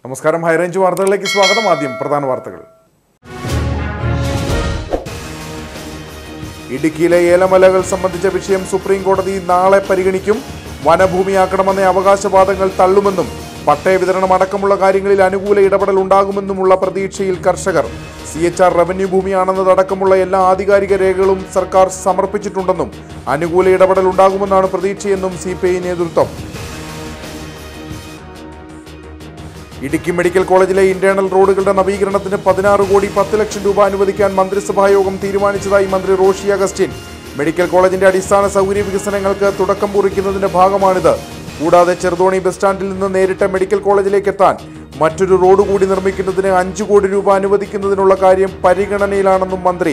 നമസ്കാരം, ഹൈറേഞ്ച് വാർത്തകളിലേക്ക് സ്വാഗതം. ആദ്യം പ്രധാന വാർത്തകൾ. ഇടുക്കിയിലെ ഏലമലകൾ സംബന്ധിച്ച വിഷയം സുപ്രീം കോടതി നാളെ പരിഗണിക്കും. വനഭൂമിയാക്കണമെന്ന അവകാശവാദങ്ങൾ തള്ളുമെന്നും പട്ടയ വിതരണം അടക്കമുള്ള കാര്യങ്ങളിൽ അനുകൂല ഇടപെടൽ ഉണ്ടാകുമെന്നുമുള്ള പ്രതീക്ഷയിൽ കർഷകർ. CHR റവന്യൂ ഭൂമിയാണെന്നതടക്കമുള്ള എല്ലാ ആധികാരിക രേഖകളും സർക്കാർ സമർപ്പിച്ചിട്ടുണ്ടെന്നും അനുകൂല ഇടപെടൽ ഉണ്ടാകുമെന്നാണ് പ്രതീക്ഷയെന്നും CPI നേതൃത്വം. ഇടുക്കി മെഡിക്കൽ കോളേജിലെ ഇന്റേണൽ റോഡുകളുടെ നവീകരണത്തിന് 16 കോടി 10 ലക്ഷം രൂപ അനുവദിക്കാൻ മന്ത്രിസഭായോഗം തീരുമാനിച്ചതായി മന്ത്രി റോഷി അഗസ്റ്റിൻ. മെഡിക്കൽ കോളേജിന്റെ അടിസ്ഥാന സൗകര്യ വികസനങ്ങൾക്ക് തുടക്കം കുറിക്കുന്നതിന്റെ ഭാഗമാണിത്. കൂടാതെ ചെറുതോണി ബസ് സ്റ്റാൻഡിൽ നിന്ന് നേരിട്ട് മെഡിക്കൽ കോളേജിലേക്ക് എത്താൻ മറ്റൊരു റോഡ് കൂടി നിർമ്മിക്കുന്നതിന് 5 കോടി രൂപ അനുവദിക്കുന്നതിനുള്ള കാര്യം പരിഗണനയിലാണെന്നും മന്ത്രി.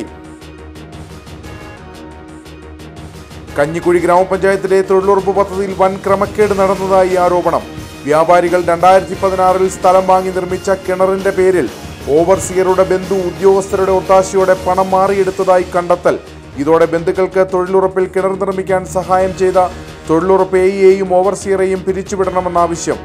കഞ്ഞിക്കുഴി ഗ്രാമപഞ്ചായത്തിലെ തൊഴിലുറപ്പ് പദ്ധതിയിൽ വൻ ക്രമക്കേട് നടന്നതായി ആരോപണം. വ്യാപാരികൾ 2016 സ്ഥലം വാങ്ങി നിർമ്മിച്ച കിണറിന്റെ പേരിൽ ഓവർസിയറുടെ ബന്ധു ഉദ്യോഗസ്ഥരുടെ ഒത്താശയോടെ പണം മാറിയെടുത്തതായി കണ്ടെത്തൽ. ഇതോടെ ബന്ധുക്കൾക്ക് തൊഴിലുറപ്പിൽ കിണർ നിർമ്മിക്കാൻ സഹായം ചെയ്ത തൊഴിലുറപ്പ് AEയെയും ഓവർസിയറെയും പിരിച്ചുവിടണമെന്നാവശ്യം.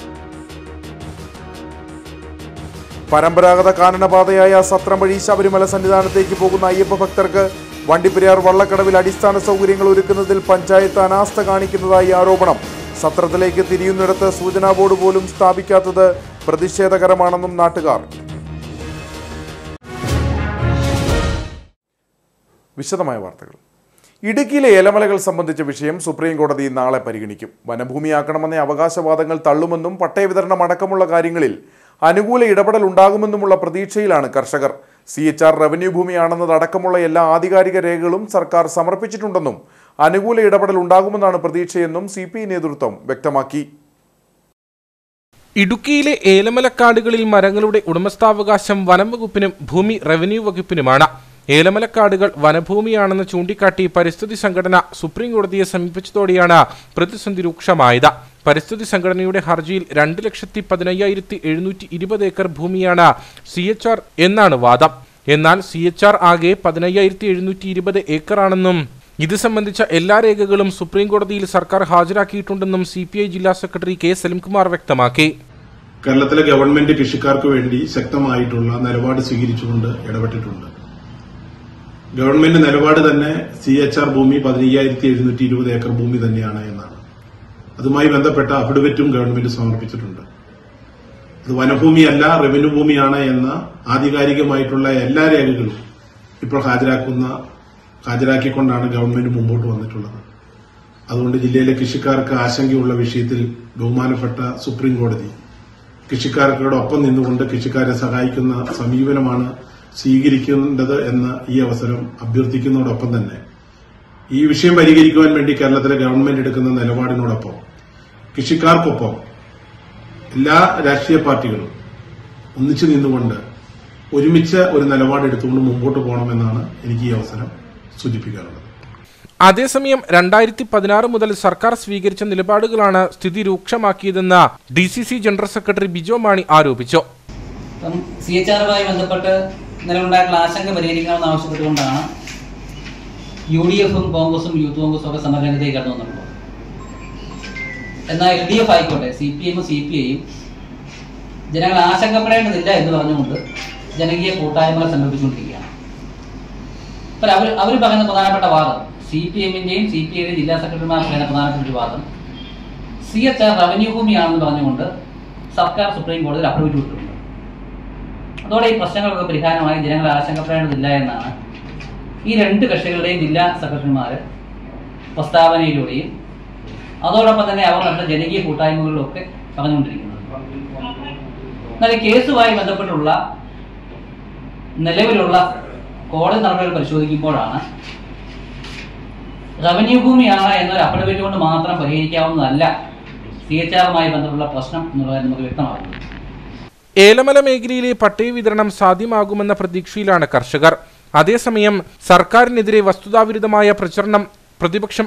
പരമ്പരാഗത കാനനപാതയായ സത്രം വഴി ശബരിമല സന്നിധാനത്തേക്ക് പോകുന്ന അയ്യപ്പ ഭക്തർക്ക് വണ്ടിപ്പെരിയാർ വള്ളക്കടവിൽ അടിസ്ഥാന സൗകര്യങ്ങൾ ഒരുക്കുന്നതിൽ പഞ്ചായത്ത് അനാസ്ഥ കാണിക്കുന്നതായി ആരോപണം. സത്രത്തിലേക്ക് തിരിയുന്നിടത്ത് സൂചനാ ബോർഡ് പോലും സ്ഥാപിക്കാത്തത് പ്രതിഷേധകരമാണെന്നും നാട്ടുകാർ. വിശദമായ വാർത്തകൾ. ഇടുക്കിയിലെ ഏലമലകൾ സംബന്ധിച്ച വിഷയം സുപ്രീം കോടതി നാളെ പരിഗണിക്കും. വനഭൂമിയാക്കണമെന്ന അവകാശവാദങ്ങൾ തള്ളുമെന്നും പട്ടയ വിതരണം അടക്കമുള്ള കാര്യങ്ങളിൽ അനുകൂല ഇടപെടൽ ഉണ്ടാകുമെന്നുമുള്ള പ്രതീക്ഷയിലാണ് കർഷകർ. CHR റവന്യൂ ഭൂമിയാണെന്നതടക്കമുള്ള എല്ലാ ആധികാരിക രേഖകളും സർക്കാർ സമർപ്പിച്ചിട്ടുണ്ടെന്നും അനുകൂല ഇടപെടൽ ഉണ്ടാകുമെന്നാണ് പ്രതീക്ഷയെന്നും CPI നേതൃത്വം വ്യക്തമാക്കി. ഇടുക്കിയിലെ ഏലമലക്കാടുകളിൽ മരങ്ങളുടെ ഉടമസ്ഥാവകാശം വനം വകുപ്പിനും ഭൂമി റവന്യൂ വകുപ്പിനുമാണ്. ഏലമലക്കാടുകൾ വനഭൂമിയാണെന്ന് ചൂണ്ടിക്കാട്ടി പരിസ്ഥിതി സംഘടന സുപ്രീം കോടതിയെ സമീപിച്ചതോടെയാണ് പ്രതിസന്ധി രൂക്ഷമായത്. പരിസ്ഥിതി സംഘടനയുടെ ഹർജിയിൽ 2,15,720 ഏക്കർ ഭൂമിയാണ് CHR എന്നാണ് വാദം. എന്നാൽ CHR ആകെ 15,720 ഏക്കറാണെന്നും ഇത് സംബന്ധിച്ച എല്ലാ രേഖകളും സുപ്രീം കോടതിയിൽ സർക്കാർ ഹാജരാക്കിയിട്ടുണ്ടെന്നും CPI ജില്ലാ സെക്രട്ടറി K. സലിംകുമാർ വ്യക്തമാക്കി. കേരളത്തിലെ ഗവൺമെന്റ് കൃഷിക്കാർക്ക് വേണ്ടി ശക്തമായിട്ടുള്ള നിലപാട് സ്വീകരിച്ചുകൊണ്ട് ഇടപെട്ടിട്ടുണ്ട്. ഗവൺമെന്റ് നിലപാട് തന്നെ CHR ഭൂമി 15,720 ഏക്കർ ഭൂമി തന്നെയാണ് എന്നാണ്. അതുമായി ബന്ധപ്പെട്ട അഫിഡവിറ്റും ഗവൺമെന്റ് സമർപ്പിച്ചിട്ടുണ്ട്. അത് വനഭൂമിയല്ല റവന്യൂ ഭൂമിയാണ് എന്ന ആധികാരികമായിട്ടുള്ള എല്ലാ രേഖകളും ഇപ്പോൾ ഹാജരാക്കിക്കൊണ്ടാണ് ഗവൺമെന്റ് മുമ്പോട്ട് വന്നിട്ടുള്ളത്. അതുകൊണ്ട് ജില്ലയിലെ കൃഷിക്കാർക്ക് ആശങ്കയുള്ള വിഷയത്തിൽ ബഹുമാനപ്പെട്ട സുപ്രീം കോടതി കൃഷിക്കാർക്കൊപ്പം നിന്നുകൊണ്ട് കൃഷിക്കാരെ സഹായിക്കുന്ന സമീപനമാണ് സ്വീകരിക്കേണ്ടത് എന്ന് ഈ അവസരം അഭ്യർത്ഥിക്കുന്നതോടൊപ്പം തന്നെ ഈ വിഷയം പരിഹരിക്കുവാൻ വേണ്ടി കേരളത്തിലെ ഗവൺമെന്റ് എടുക്കുന്ന നിലപാടിനോടൊപ്പം കൃഷിക്കാർക്കൊപ്പം എല്ലാ രാഷ്ട്രീയ പാർട്ടികളും ഒന്നിച്ചു നിന്നുകൊണ്ട് ഒരുമിച്ച് ഒരു നിലപാടെടുത്തുകൊണ്ട് മുമ്പോട്ട് പോകണമെന്നാണ് എനിക്ക് ഈ അവസരം സൂചിപ്പിക്കാറുള്ളത്. അതേസമയം 2016 മുതൽ സർക്കാർ സ്വീകരിച്ച നിലപാടുകളാണ് സ്ഥിതി രൂക്ഷമാക്കിയതെന്ന് DCC general secretary Bijo Mani ആരോപിച്ചു. CHRുമായി ബന്ധപ്പെട്ട് നിലവിലുണ്ടായിട്ടുള്ള ആശങ്ക പരിഹരിക്കണമെന്ന് ആവശ്യപ്പെട്ടുകൊണ്ടാണ് UDFും കോൺഗ്രസും യൂത്ത് കോൺഗ്രസും ഒക്കെ സമരരംഗത്തേക്ക് കടന്നു വന്നിട്ടുള്ളത്. എന്നാൽ LDF ആയിക്കോട്ടെ, CPIയും CPIയും ജനങ്ങൾ ആശങ്കപ്പെടേണ്ടതില്ല എന്ന് പറഞ്ഞുകൊണ്ട് ജനകീയ കൂട്ടായ്മകൾ സംഘടിപ്പിച്ചുകൊണ്ടിരിക്കുകയാണ്. അപ്പോൾ അവർ പറയുന്ന പ്രധാനപ്പെട്ട വാദം, CPIന്റെയും CPIയുടെയും ജില്ലാ സെക്രട്ടറിമാർ പറയുന്ന പ്രധാനപ്പെട്ട ഒരു വാദം, CHR റവന്യൂ ഭൂമിയാണെന്ന് പറഞ്ഞുകൊണ്ട് സർക്കാർ സുപ്രീം കോടതിയിൽ അപ്രൂവ് വിട്ടിട്ടുണ്ട്. അതോടെ ഈ പ്രശ്നങ്ങളൊക്കെ പരിഹാരമായി ജനങ്ങൾ ആശങ്കപ്പെടേണ്ടതില്ല എന്നാണ് ഈ രണ്ട് കക്ഷികളുടെയും ജില്ലാ സെക്രട്ടറിമാർ പ്രസ്താവനയിലൂടെയും അതോടൊപ്പം തന്നെ അവർ നടന്ന ജനകീയ കൂട്ടായ്മകളിലൊക്കെ പറഞ്ഞുകൊണ്ടിരിക്കുന്നത്. എന്നാൽ ഈ കേസുമായി ബന്ധപ്പെട്ടുള്ള നിലവിലുള്ള കോടതി നടപടികൾ പരിശോധിക്കുമ്പോഴാണ് റവന്യൂ ഭൂമിയാണ് എന്നൊരു അഫിഡവിറ്റ് കൊണ്ട് മാത്രം പരിഹരിക്കാവുന്നതല്ല CHRുമായി ബന്ധപ്പെട്ടുള്ള പ്രശ്നം എന്നുള്ളത് നമുക്ക് വ്യക്തമാകുന്നത്. ഏലമല മേഖലയിലെ പട്ടയ വിതരണം സാധ്യമാകുമെന്ന പ്രതീക്ഷയിലാണ് കർഷകർ. അതേസമയം സർക്കാരിനെതിരെ വസ്തുതാവിരുദ്ധമായ പ്രചരണം പ്രതിപക്ഷം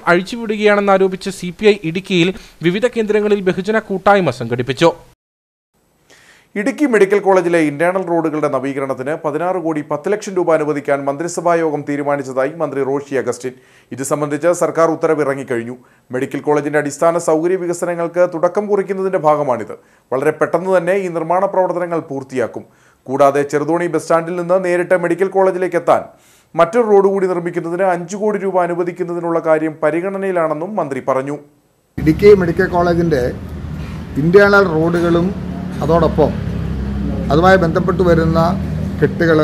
അഴിച്ചുവിടുകയാണെന്നാരോപിച്ച് CPI ഇടുക്കിയിൽ വിവിധ കേന്ദ്രങ്ങളിൽ ബഹുജന കൂട്ടായ്മ സംഘടിപ്പിച്ചു. ഇടുക്കി മെഡിക്കൽ കോളേജിലെ ഇന്റേണൽ റോഡുകളുടെ നവീകരണത്തിന് 16 കോടി 10 ലക്ഷം രൂപ അനുവദിക്കാൻ മന്ത്രിസഭാ യോഗം തീരുമാനിച്ചതായി മന്ത്രി റോഷി അഗസ്റ്റിൻ. ഇത് സംബന്ധിച്ച് സർക്കാർ ഉത്തരവ് ഇറങ്ങിക്കഴിഞ്ഞു. മെഡിക്കൽ കോളേജിന്റെ അടിസ്ഥാന സൗകര്യ വികസനങ്ങൾക്ക് തുടക്കം കുറിക്കുന്നതിന്റെ ഭാഗമാണിത്. വളരെ പെട്ടെന്ന് തന്നെ ഈ നിർമ്മാണ പ്രവർത്തനങ്ങൾ പൂർത്തിയാക്കും. കൂടാതെ ചെറുതോണി ബസ് സ്റ്റാൻഡിൽ നിന്ന് നേരിട്ട് മെഡിക്കൽ കോളേജിലേക്ക് എത്താൻ മറ്റൊരു റോഡ് കൂടി നിർമ്മിക്കുന്നതിന് 5 കോടി രൂപ അനുവദിക്കുന്നതിനുള്ള കാര്യം പരിഗണനയിലാണെന്നും മന്ത്രി പറഞ്ഞു. ഇടുക്കി മെഡിക്കൽ കോളേജിന്റെ ഇന്റേണൽ റോഡുകളും അതോടൊപ്പം അതുമായി ബന്ധപ്പെട്ട് വരുന്ന കെട്ടുകൾ,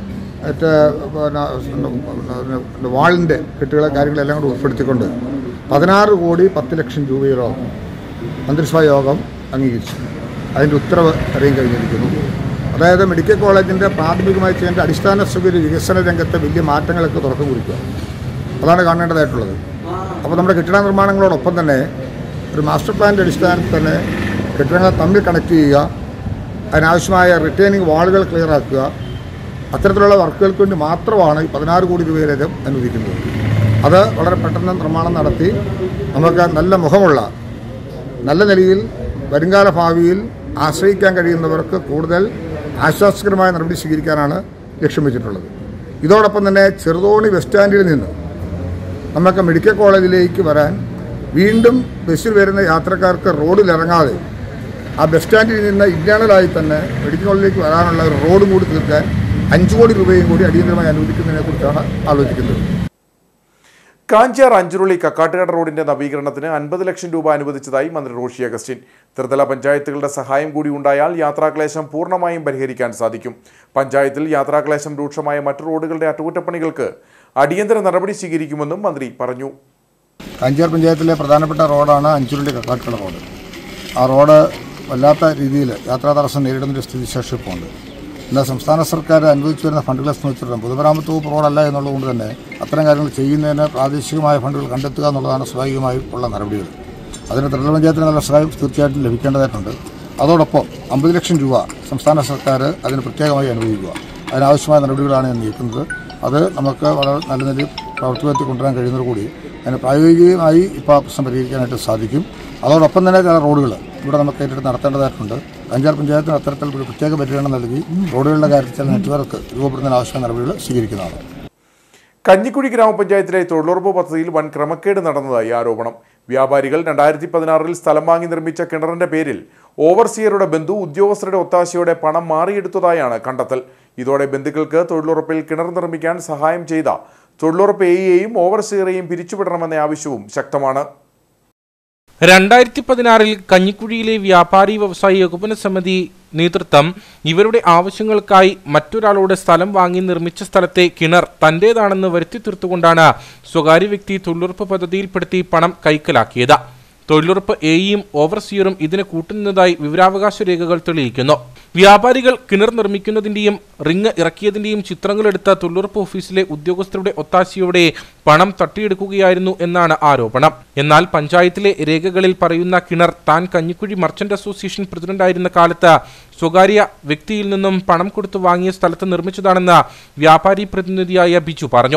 വാളിൻ്റെ കെട്ടുകൾ, കാര്യങ്ങളെല്ലാം കൂടി ഉൾപ്പെടുത്തിക്കൊണ്ട് 16 കോടി 10 ലക്ഷം രൂപയോളം മന്ത്രിസഭാ യോഗം അംഗീകരിച്ചു. അതിൻ്റെ ഉത്തരവ് അറിയാൻ കഴിഞ്ഞിരിക്കുന്നു. അതായത് മെഡിക്കൽ കോളേജിൻ്റെ പ്രാഥമികമായി ചെയ്യേണ്ട അടിസ്ഥാന സൗകര്യ വികസന രംഗത്തെ വലിയ മാറ്റങ്ങൾക്ക് തുടക്കം കുറിക്കുക, അതാണ് കാണേണ്ടതായിട്ടുള്ളത്. അപ്പോൾ നമ്മുടെ കെട്ടിട നിർമ്മാണങ്ങളോടൊപ്പം തന്നെ ഒരു മാസ്റ്റർ പ്ലാനിൻ്റെ അടിസ്ഥാനത്തിൽ തന്നെ കെട്ടിടങ്ങളെ തമ്മിൽ കണക്ട് ചെയ്യുക, അതിനാവശ്യമായ റിട്ടേണിംഗ് വാളുകൾ ക്ലിയറാക്കുക, അത്തരത്തിലുള്ള വർക്കുകൾക്ക് വേണ്ടി മാത്രമാണ് ഈ 16 കോടി രൂപയിലധികം അനുവദിക്കുന്നത്. അത് വളരെ പെട്ടെന്ന് നിർമ്മാണം നടത്തി നമുക്ക് നല്ല മുഖമുള്ള, നല്ല നിലയിൽ വരുംകാല ഭാവിയിൽ ആശ്രയിക്കാൻ കഴിയുന്നവർക്ക് കൂടുതൽ ആശ്വാസകരമായ നടപടി സ്വീകരിക്കാനാണ് ലക്ഷ്യം വെച്ചിട്ടുള്ളത്. ഇതോടൊപ്പം തന്നെ ചെറുതോണി ബസ് സ്റ്റാൻഡിൽ നിന്ന് നമുക്ക് മെഡിക്കൽ കോളേജിലേക്ക് വരാൻ വീണ്ടും ബസ്സിൽ വരുന്ന യാത്രക്കാർക്ക് റോഡിലിറങ്ങാതെ ആ ബസ് സ്റ്റാൻഡിൽ നിന്ന് ഇന്റേണലായി തന്നെ മെഡിക്കൽ കോളേജിലേക്ക് വരാനുള്ള ഒരു റോഡ് കൂടി തീർക്കാൻ 5 കോടി രൂപയും കൂടി അടിയന്തരമായി അനുവദിക്കുന്നതിനെക്കുറിച്ചാണ് ആലോചിക്കുന്നത്. കാഞ്ചാർ അഞ്ചുരുളി കക്കാട്ടുകട റോഡിന്റെ നവീകരണത്തിന് 50 ലക്ഷം രൂപ അനുവദിച്ചതായി മന്ത്രി റോഷി അഗസ്റ്റിൻ. ത്രിതല പഞ്ചായത്തുകളുടെ സഹായം കൂടി ഉണ്ടായാൽ യാത്രാക്ലേശം പൂർണ്ണമായും പരിഹരിക്കാൻ സാധിക്കും. പഞ്ചായത്തിൽ യാത്രാക്ലേശം രൂക്ഷമായ മറ്റു റോഡുകളുടെ അറ്റകുറ്റപ്പണികൾക്ക് അടിയന്തര നടപടി സ്വീകരിക്കുമെന്നും മന്ത്രി പറഞ്ഞു. കാഞ്ചാർ പഞ്ചായത്തിലെ പ്രധാനപ്പെട്ട റോഡാണ് അഞ്ചുരുളി കക്കാട്ടുകട റോഡ്. ആ റോഡ് വല്ലാത്ത രീതിയിൽ യാത്രാ തടസ്സം നേരിടുന്നൊരു സ്ഥിതിവിശേഷം ഇപ്പോൾ ഉണ്ട്. എന്നാൽ സംസ്ഥാന സർക്കാർ അനുവദിച്ചു വരുന്ന ഫണ്ടുകളെ സംബന്ധിച്ചിടത്തോളം പൊതുമരാമത്ത് വകുപ്പ് റോഡല്ല എന്നുള്ളതുകൊണ്ട് തന്നെ അത്തരം കാര്യങ്ങൾ ചെയ്യുന്നതിന് പ്രാദേശികമായ ഫണ്ടുകൾ കണ്ടെത്തുക എന്നുള്ളതാണ് സ്വാഭാവികമായും ഉള്ള നടപടികൾ. അതിന് ത്രിതല പഞ്ചായത്തിന് നല്ല സഹായം തീർച്ചയായിട്ടും ലഭിക്കേണ്ടതായിട്ടുണ്ട്. അതോടൊപ്പം 50 ലക്ഷം രൂപ സംസ്ഥാന സർക്കാർ അതിന് പ്രത്യേകമായി അനുവദിക്കുക, അതിനാവശ്യമായ നടപടികളാണ് ഞാൻ നീക്കുന്നത്. അത് നമുക്ക് വളരെ നല്ല നിലയിൽ പ്രവർത്തനത്തിൽ കൊണ്ടുവരാൻ കഴിയുന്നതോടു കൂടി അതിന് പ്രായോഗികമായി ഇപ്പോൾ പ്രശ്നം പരിഹരിക്കാനായിട്ട് സാധിക്കും. അതോടൊപ്പം തന്നെ ചില റോഡുകൾ ഇവിടെ നമുക്ക് ഏറ്റെടുത്ത് നടത്തേണ്ടതായിട്ടുണ്ട്. കാഞ്ചാർ പഞ്ചായത്തിന് അത്തരത്തിൽ ഒരു പ്രത്യേക പരിഗണന നൽകി റോഡുകളുടെ കാര്യത്തിൽ ചില നെറ്റ്വർക്ക് രൂപപ്പെടുന്നതിന് ആവശ്യമായ നടപടികൾ സ്വീകരിക്കുന്നതാണ്. കഞ്ഞിക്കുഴി ഗ്രാമപഞ്ചായത്തിലെ തൊഴിലുറപ്പ് പദ്ധതിയിൽ വൻ ക്രമക്കേട് നടന്നതായി ആരോപണം. വ്യാപാരികൾ 2016 സ്ഥലം വാങ്ങി നിർമ്മിച്ച കിണറിന്റെ പേരിൽ ഓവർസിയറുടെ ബന്ധു ഉദ്യോഗസ്ഥരുടെ ഒത്താശയോടെ പണം മാറിയെടുത്തതായാണ് കണ്ടെത്തൽ. ഇതോടെ ബന്ധുക്കൾക്ക് തൊഴിലുറപ്പിൽ കിണർ നിർമ്മിക്കാൻ സഹായം ചെയ്ത തൊഴിലുറപ്പ് എയെയും ഓവർസിയറെയും പിരിച്ചുവിടണമെന്ന ആവശ്യവും ശക്തമാണ്. 2016 കഞ്ഞിക്കുഴിയിലെ വ്യാപാരി വ്യവസായി ഏകോപന സമിതി നേതൃത്വം ഇവരുടെ ആവശ്യങ്ങൾക്കായി മറ്റൊരാളോട് സ്ഥലം വാങ്ങി നിർമ്മിച്ച സ്ഥലത്തെ കിണർ തന്റേതാണെന്ന് വരുത്തി തീർത്തുകൊണ്ടാണ് സ്വകാര്യ വ്യക്തി തൊഴിലുറപ്പ് പദ്ധതിയിൽപ്പെടുത്തി പണം കൈക്കലാക്കിയത്. തൊഴിലുറപ്പ് എയും ഓവർസിയറും ഇതിന് കൂട്ടുന്നതായി വിവരാവകാശ രേഖകൾ തെളിയിക്കുന്നു. വ്യാപാരികൾ കിണർ നിർമ്മിക്കുന്നതിന്റെയും റിങ് ഇറക്കിയതിന്റെയും ചിത്രങ്ങളെടുത്ത തൊഴിലുറപ്പ് ഓഫീസിലെ ഉദ്യോഗസ്ഥരുടെ ഒത്താശയോടെ പണം തട്ടിയെടുക്കുകയായിരുന്നു എന്നാണ് ആരോപണം. എന്നാൽ പഞ്ചായത്തിലെ രേഖകളിൽ പറയുന്ന കിണർ താൻ കഞ്ഞിക്കുഴി മർച്ചന്റ് അസോസിയേഷൻ പ്രസിഡന്റായിരുന്ന കാലത്ത് സ്വകാര്യ വ്യക്തിയിൽ നിന്നും പണം കൊടുത്തു വാങ്ങിയ സ്ഥലത്ത് നിർമ്മിച്ചതാണെന്ന് വ്യാപാരി പ്രതിനിധിയായ ബിജു പറഞ്ഞു.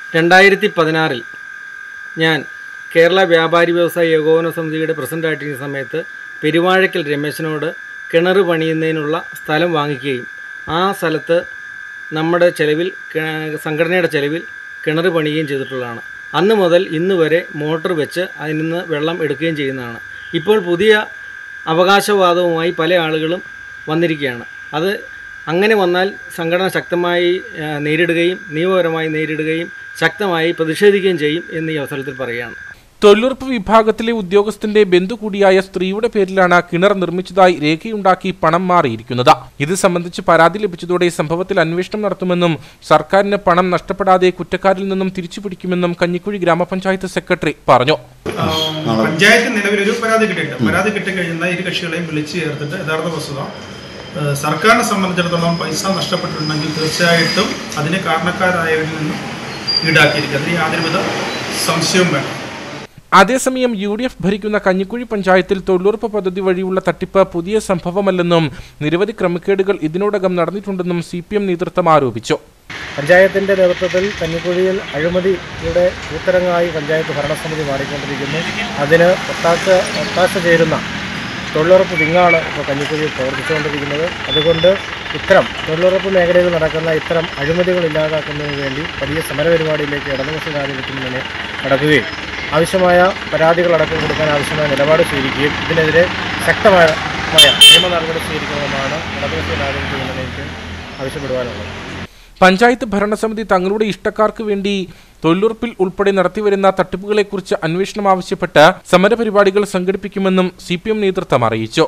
2016 ഞാൻ കേരള വ്യാപാരി വ്യവസായ ഏകോപന സമിതിയുടെ പ്രസിഡന്റായിട്ടിരുന്ന സമയത്ത് പെരുവാഴക്കൽ രമേശനോട് കിണർ പണിയുന്നതിനുള്ള സ്ഥലം വാങ്ങിക്കുകയും ആ സ്ഥലത്ത് നമ്മുടെ ചെലവിൽ, സംഘടനയുടെ ചെലവിൽ കിണർ പണിയുകയും ചെയ്തിട്ടുള്ളതാണ്. അന്ന് മുതൽ ഇന്ന് വരെ മോട്ടോർ വെച്ച് അതിൽ നിന്ന് വെള്ളം എടുക്കുകയും ചെയ്യുന്നതാണ്. ഇപ്പോൾ പുതിയ അവകാശവാദവുമായി പല ആളുകളും വന്നിരിക്കുകയാണ്. അത് അങ്ങനെ വന്നാൽ സംഘടന ശക്തമായി നേരിടുകയും നിയമപരമായി നേരിടുകയും ശക്തമായി പ്രതിഷേധിക്കുകയും ചെയ്യും എന്ന് ഈ അവസരത്തിൽ പറയുകയാണ്. തൊഴിലുറപ്പ് വിഭാഗത്തിലെ ഉദ്യോഗസ്ഥന്റെ ബന്ധു കൂടിയായ സ്ത്രീയുടെ പേരിലാണ് കിണർ നിർമ്മിച്ചതായി രേഖയുണ്ടാക്കി പണം മാറിയിരിക്കുന്നത്. ഇത് സംബന്ധിച്ച് പരാതി ലഭിച്ചതോടെ സംഭവത്തിൽ അന്വേഷണം നടത്തുമെന്നും സർക്കാരിന് പണം നഷ്ടപ്പെടാതെ കുറ്റക്കാരിൽ നിന്നും തിരിച്ചുപിടിക്കുമെന്നും കഞ്ഞിക്കുഴി ഗ്രാമപഞ്ചായത്ത് സെക്രട്ടറി പറഞ്ഞു. പഞ്ചായത്ത് നിലവിലൊരു പരാതി കിട്ടിയിട്ടുണ്ട്. പരാതി കിട്ടിക്കഴിയുന്ന ഇരു കക്ഷികളെയും വിളിച്ചു ചേർത്തിട്ട് യഥാർത്ഥ വസ്തുത സർക്കാരിനെ സംബന്ധിച്ചിടത്തോളം പൈസ നഷ്ടപ്പെട്ടിട്ടുണ്ടെങ്കിൽ തീർച്ചയായിട്ടും അതിന് കാരണക്കാരായവരിൽ നിന്നും ഈടാക്കിയിരിക്കും. അതിന് യാതൊരുവിധ സംശയവും വേണം. അതേസമയം UDF ഭരിക്കുന്ന കഞ്ഞിക്കുഴി പഞ്ചായത്തിൽ തൊഴിലുറപ്പ് പദ്ധതി വഴിയുള്ള തട്ടിപ്പ് പുതിയ സംഭവമല്ലെന്നും നിരവധി ക്രമക്കേടുകൾ ഇതിനോടകം നടന്നിട്ടുണ്ടെന്നും CPM നേതൃത്വം ആരോപിച്ചു. പഞ്ചായത്തിൻ്റെ നേതൃത്വത്തിൽ കഞ്ഞിക്കുഴിയിൽ അഴിമതിയുടെ കൂത്തരങ്ങായി പഞ്ചായത്ത് ഭരണസമിതി മാറിക്കൊണ്ടിരിക്കുന്നു. അതിന് ഒത്താശ ചേരുന്ന തൊഴിലുറപ്പ് വിങ്ങാണ് ഇപ്പോൾ കഞ്ഞിക്കുഴിയിൽ പ്രവർത്തിച്ചുകൊണ്ടിരിക്കുന്നത്. അതുകൊണ്ട് ഇത്തരം തൊഴിലുറപ്പ് മേഖലയിൽ നടക്കുന്ന ഇത്തരം അഴിമതികൾ ഇല്ലാതാക്കുന്നതിന് വേണ്ടി വലിയ സമരപരിപാടിയിലേക്ക് ഇടതുപക്ഷ ജനാധിപത്യ മുന്നണി നടക്കുകയും ആവശ്യമായ പരാതികളടക്കം കൊടുക്കാൻ ആവശ്യമായ നിലപാട് സ്വീകരിക്കുകയും ഇതിനെതിരെ ശക്തമായ നിയമ നടപടി സ്വീകരിക്കണമെന്നാണ് ഇടതുപക്ഷ ജനാധിപത്യ മുന്നണിക്ക് ആവശ്യപ്പെടുവാനുള്ളത്. പഞ്ചായത്ത് ഭരണസമിതി തങ്ങളുടെ ഇഷ്ടക്കാർക്ക് വേണ്ടി തൊഴിലുറപ്പിൽ ഉൾപ്പെടെ നടത്തിവരുന്ന തട്ടിപ്പുകളെക്കുറിച്ച് അന്വേഷണം ആവശ്യപ്പെട്ട് സമരപരിപാടികൾ സംഘടിപ്പിക്കുമെന്നും CPM നേതൃത്വം അറിയിച്ചു.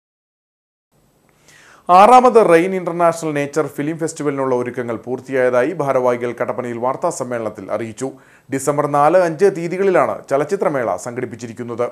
6ാമത് റെയിൻ ഇന്റർനാഷണൽ നേച്ചർ ഫിലിം ഫെസ്റ്റിവലിനുള്ള ഒരുക്കങ്ങൾ പൂർത്തിയായതായി ഭാരവാഹികൾ കട്ടപ്പനയിൽ വാർത്താ സമ്മേളനത്തിൽ അറിയിച്ചു. ഡിസംബർ 4, 5 തീയതികളിലാണ് ചലച്ചിത്രമേള സംഘടിപ്പിച്ചിരിക്കുന്നത്.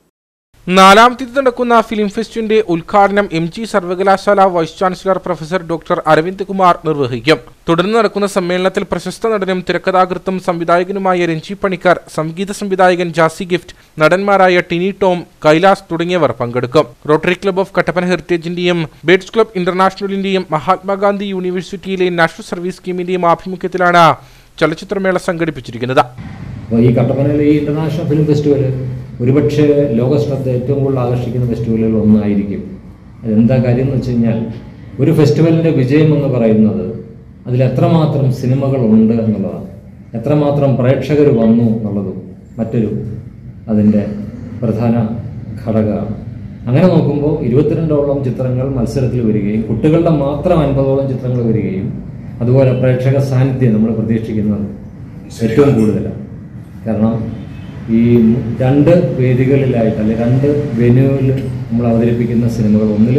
4ാം തീയതി നടക്കുന്ന ഫിലിം ഫെസ്റ്റിന്റെ ഉദ്ഘാടനം MG സർവകലാശാല vice chancellor professor doctor Aravind Kumar നിർവഹിക്കും. തുടർന്ന് നടക്കുന്ന സമ്മേളനത്തിൽ പ്രശസ്ത നടനും തിരക്കഥാകൃത്തും സംവിധായകനുമായ രഞ്ജി പണിക്കർ, സംഗീത സംവിധായകൻ ജാസി ഗിഫ്റ്റ്, നടന്മാരായ ടിനി ടോം, കൈലാസ് തുടങ്ങിയവർ പങ്കെടുക്കും. റോട്ടറി ക്ലബ് ഓഫ് കട്ടപ്പന ഹെറിറ്റേജിന്റെയും ബേഡ്സ് ക്ലബ് ഇന്റർനാഷണലിന്റെയും മഹാത്മാഗാന്ധി യൂണിവേഴ്സിറ്റിയിലെ നാഷണൽ സർവീസ് സ്കീമിന്റെയും ആഭിമുഖ്യത്തിലാണ് ചലച്ചിത്രമേള സംഘടിപ്പിച്ചിരിക്കുന്നത്. ഈ കട്ടപ്പനയിലെ ഈ ഇന്റർനാഷണൽ ഫിലിം ഫെസ്റ്റിവൽ ഒരുപക്ഷെ ലോകശ്രദ്ധ ഏറ്റവും കൂടുതൽ ആകർഷിക്കുന്ന ഫെസ്റ്റിവലുകളിൽ ഒന്നായിരിക്കും. അതെന്താ കാര്യം എന്ന് വെച്ച് കഴിഞ്ഞാൽ, ഒരു ഫെസ്റ്റിവലിൻ്റെ വിജയം എന്ന് പറയുന്നത് അതിൽ എത്രമാത്രം സിനിമകളുണ്ട് എന്നുള്ളതാണ്, എത്രമാത്രം പ്രേക്ഷകർ വന്നു എന്നുള്ളതും മറ്റൊരു അതിൻ്റെ പ്രധാന ഘടകമാണ്. അങ്ങനെ നോക്കുമ്പോൾ 22ഓളം ചിത്രങ്ങൾ മത്സരത്തിൽ വരികയും കുട്ടികളുടെ മാത്രം 50ഓളം ചിത്രങ്ങൾ വരികയും അതുപോലെ പ്രേക്ഷക സാന്നിധ്യം നമ്മൾ പ്രതീക്ഷിക്കുന്നത് ഏറ്റവും കൂടുതലാണ്. കാരണം ഈ 2 വേദികളിലായിട്ട് അല്ലെങ്കിൽ 2 വെന്യൂവിൽ നമ്മൾ അവതരിപ്പിക്കുന്ന സിനിമകൾ, ഒന്നിൽ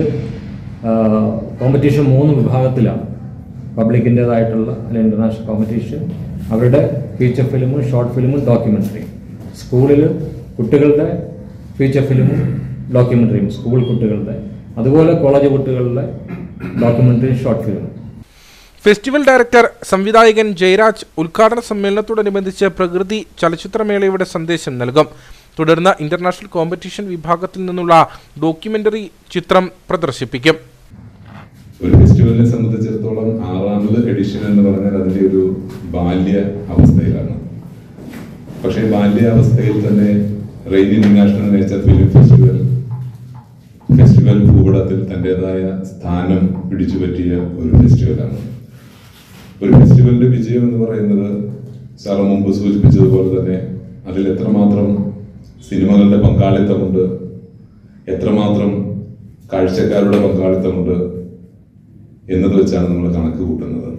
കോമ്പറ്റീഷൻ 3 വിഭാഗത്തിലാണ്. പബ്ലിക്കിൻ്റേതായിട്ടുള്ള അല്ലെങ്കിൽ ഇൻ്റർനാഷണൽ കോമ്പറ്റീഷൻ, അവരുടെ ഫീച്ചർ ഫിലിമും ഷോർട്ട് ഫിലിമും ഡോക്യുമെൻ്ററിയും. സ്കൂളിൽ കുട്ടികളുടെ ഫീച്ചർ ഫിലിമും ഡോക്യുമെൻ്ററിയും സ്കൂൾ കുട്ടികളുടെ, അതുപോലെ കോളേജ് കുട്ടികളുടെ ഡോക്യുമെൻ്ററിയും ഷോർട്ട് ഫിലിമും. ഫെസ്റ്റിവൽ ഡയറക്ടർ സംവിധായകൻ ജയരാജ് ഉദ്ഘാടന സമ്മേളനത്തോടനുബന്ധിച്ച് പ്രകൃതി ചലച്ചിത്രമേളയുടെ സന്ദേശം നൽകും. തുടർന്ന് ഇന്റർനാഷണൽ കോമ്പറ്റീഷൻ വിഭാഗത്തിൽ നിന്നുള്ള ഡോക്യുമെന്ററി ചിത്രം പ്രദർശിപ്പിക്കും. ഒരു ഫെസ്റ്റിവലിനെ സംബന്ധിച്ചിടത്തോളം 6ാമത് എഡിഷൻ എന്ന് പറഞ്ഞാൽ അതിന്റെ ഒരു ബാല്യ അവസ്ഥയിലാണ്. പക്ഷേ ബാല്യാവസ്ഥയിൽ തന്നെ rain international nature film festival ഭൂപടത്തിൽ തന്റേതായ സ്ഥാനം പിടിച്ചുപറ്റിയ ഒരു ഫെസ്റ്റിവലാണ്. ഒരു ഫെസ്റ്റിവലിന്റെ വിജയം എന്ന് പറയുന്നത് സാറ് മുമ്പ് സൂചിപ്പിച്ചതുപോലെ തന്നെ അതിൽ എത്രമാത്രം സിനിമകളുടെ പങ്കാളിത്തമുണ്ട്, എത്രമാത്രം കാഴ്ചക്കാരുടെ പങ്കാളിത്തമുണ്ട് എന്നത് വെച്ചാണ് നമ്മൾ കണക്ക് കൂട്ടുന്നത്.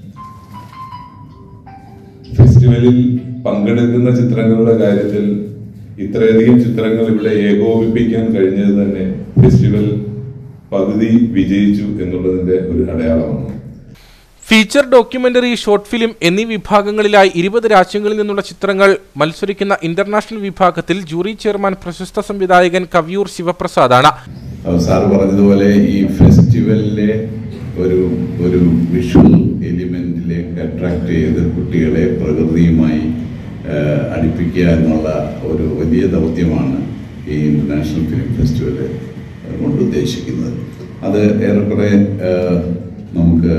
ഫെസ്റ്റിവലിൽ പങ്കെടുക്കുന്ന ചിത്രങ്ങളുടെ കാര്യത്തിൽ ഇത്രയധികം ചിത്രങ്ങൾ ഇവിടെ ഏകോപിപ്പിക്കാൻ കഴിഞ്ഞത് തന്നെ ഫെസ്റ്റിവൽ പകുതി വിജയിച്ചു എന്നുള്ളതിന്റെ ഒരു അടയാളമാണ്. ഫീച്ചർ, ഡോക്യുമെന്ററി, ഷോർട്ട് ഫിലിം എന്നീ വിഭാഗങ്ങളിലായി 20 രാജ്യങ്ങളിൽ നിന്നുള്ള ചിത്രങ്ങൾ മത്സരിക്കുന്ന ഇന്റർനാഷണൽ വിഭാഗത്തിൽ ജൂറി ചെയർമാൻ പ്രശസ്ത സംവിധായകൻ കവിയൂർ ശിവപ്രസാദാണ്. സാർ പറഞ്ഞതുപോലെ ഈ ഫെസ്റ്റിവലിലെ ഒരു വിഷ്വൽ എലിമെന്റിലേക്ക് അട്രാക്ട് ചെയ്ത് കുട്ടികളെ പ്രകൃതിയുമായി അടുപ്പിക്കുക എന്നുള്ള ഒരു വലിയ ദൗത്യമാണ് ഈ ഇന്റർനാഷണൽ ഫിലിം ഫെസ്റ്റിവൽ കൊണ്ട് ഉദ്ദേശിക്കുന്നത്. അത് ഏറെക്കുറെ നമുക്ക്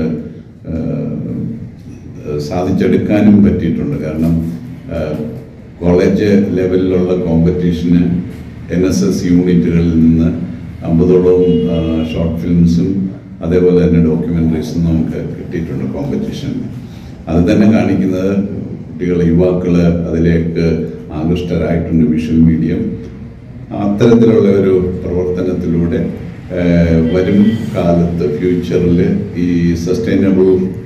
സാധിച്ചെടുക്കാനും പറ്റിയിട്ടുണ്ട്. കാരണം കോളേജ് ലെവലിലുള്ള കോമ്പറ്റീഷന് NSS യൂണിറ്റുകളിൽ നിന്ന് 50ഓളം ഷോർട്ട് ഫിലിംസും അതേപോലെ തന്നെ ഡോക്യുമെൻ്ററീസും നമുക്ക് കിട്ടിയിട്ടുണ്ട് കോമ്പറ്റീഷന്. അത് തന്നെ കാണിക്കുന്നത് കുട്ടികൾ, യുവാക്കൾ അതിലേക്ക് ആകൃഷ്ടരായിട്ടുണ്ട് വിഷ്വൽ മീഡിയം. അത്തരത്തിലുള്ള ഒരു പ്രവർത്തനത്തിലൂടെ വരും കാലത്ത് ഫ്യൂച്ചറിൽ ഈ സസ്റ്റൈനബിൾ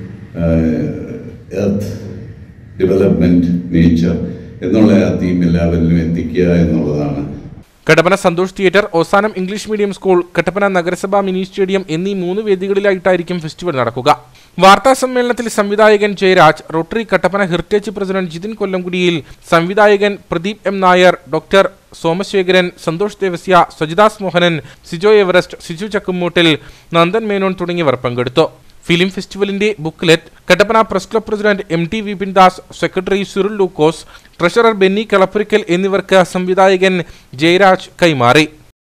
എർത്ത് ഡെവലപ്മെന്റ് നേച്ചർ എന്നുള്ള ആ തീം എല്ലാവരിലും എത്തിക്കുക എന്നുള്ളതാണ്. Kattappana Santhosh theatre, Ozanam English medium school, Kattappana നഗരസഭാ മിനി സ്റ്റേഡിയം എന്നീ 3 വേദികളിലായിട്ടായിരിക്കും ഫെസ്റ്റിവൽ നടക്കുക. വാർത്താ സമ്മേളനത്തിൽ സംവിധായകൻ Jayaraj, rotary Kattappana heritage president Jithin Kollamkudiyil, സംവിധായകൻ Pradeep M. Nair, doctor Somasekharan, Santhosh Devasya, Sajidas Mohanan, Sijo Everest, Siju Chakkumoottil, Nandan Menon തുടങ്ങിയവർ പങ്കെടുത്തു. ഫിലിം ഫെസ്റ്റിവലിന്റെ booklet Kattappana press club president MT Vipin Das, secretary Cyril Lukose, treasurer Benny Kalappurackal എന്നിവർക്ക് സംവിധായകൻ ജയരാജ് കൈമാറി.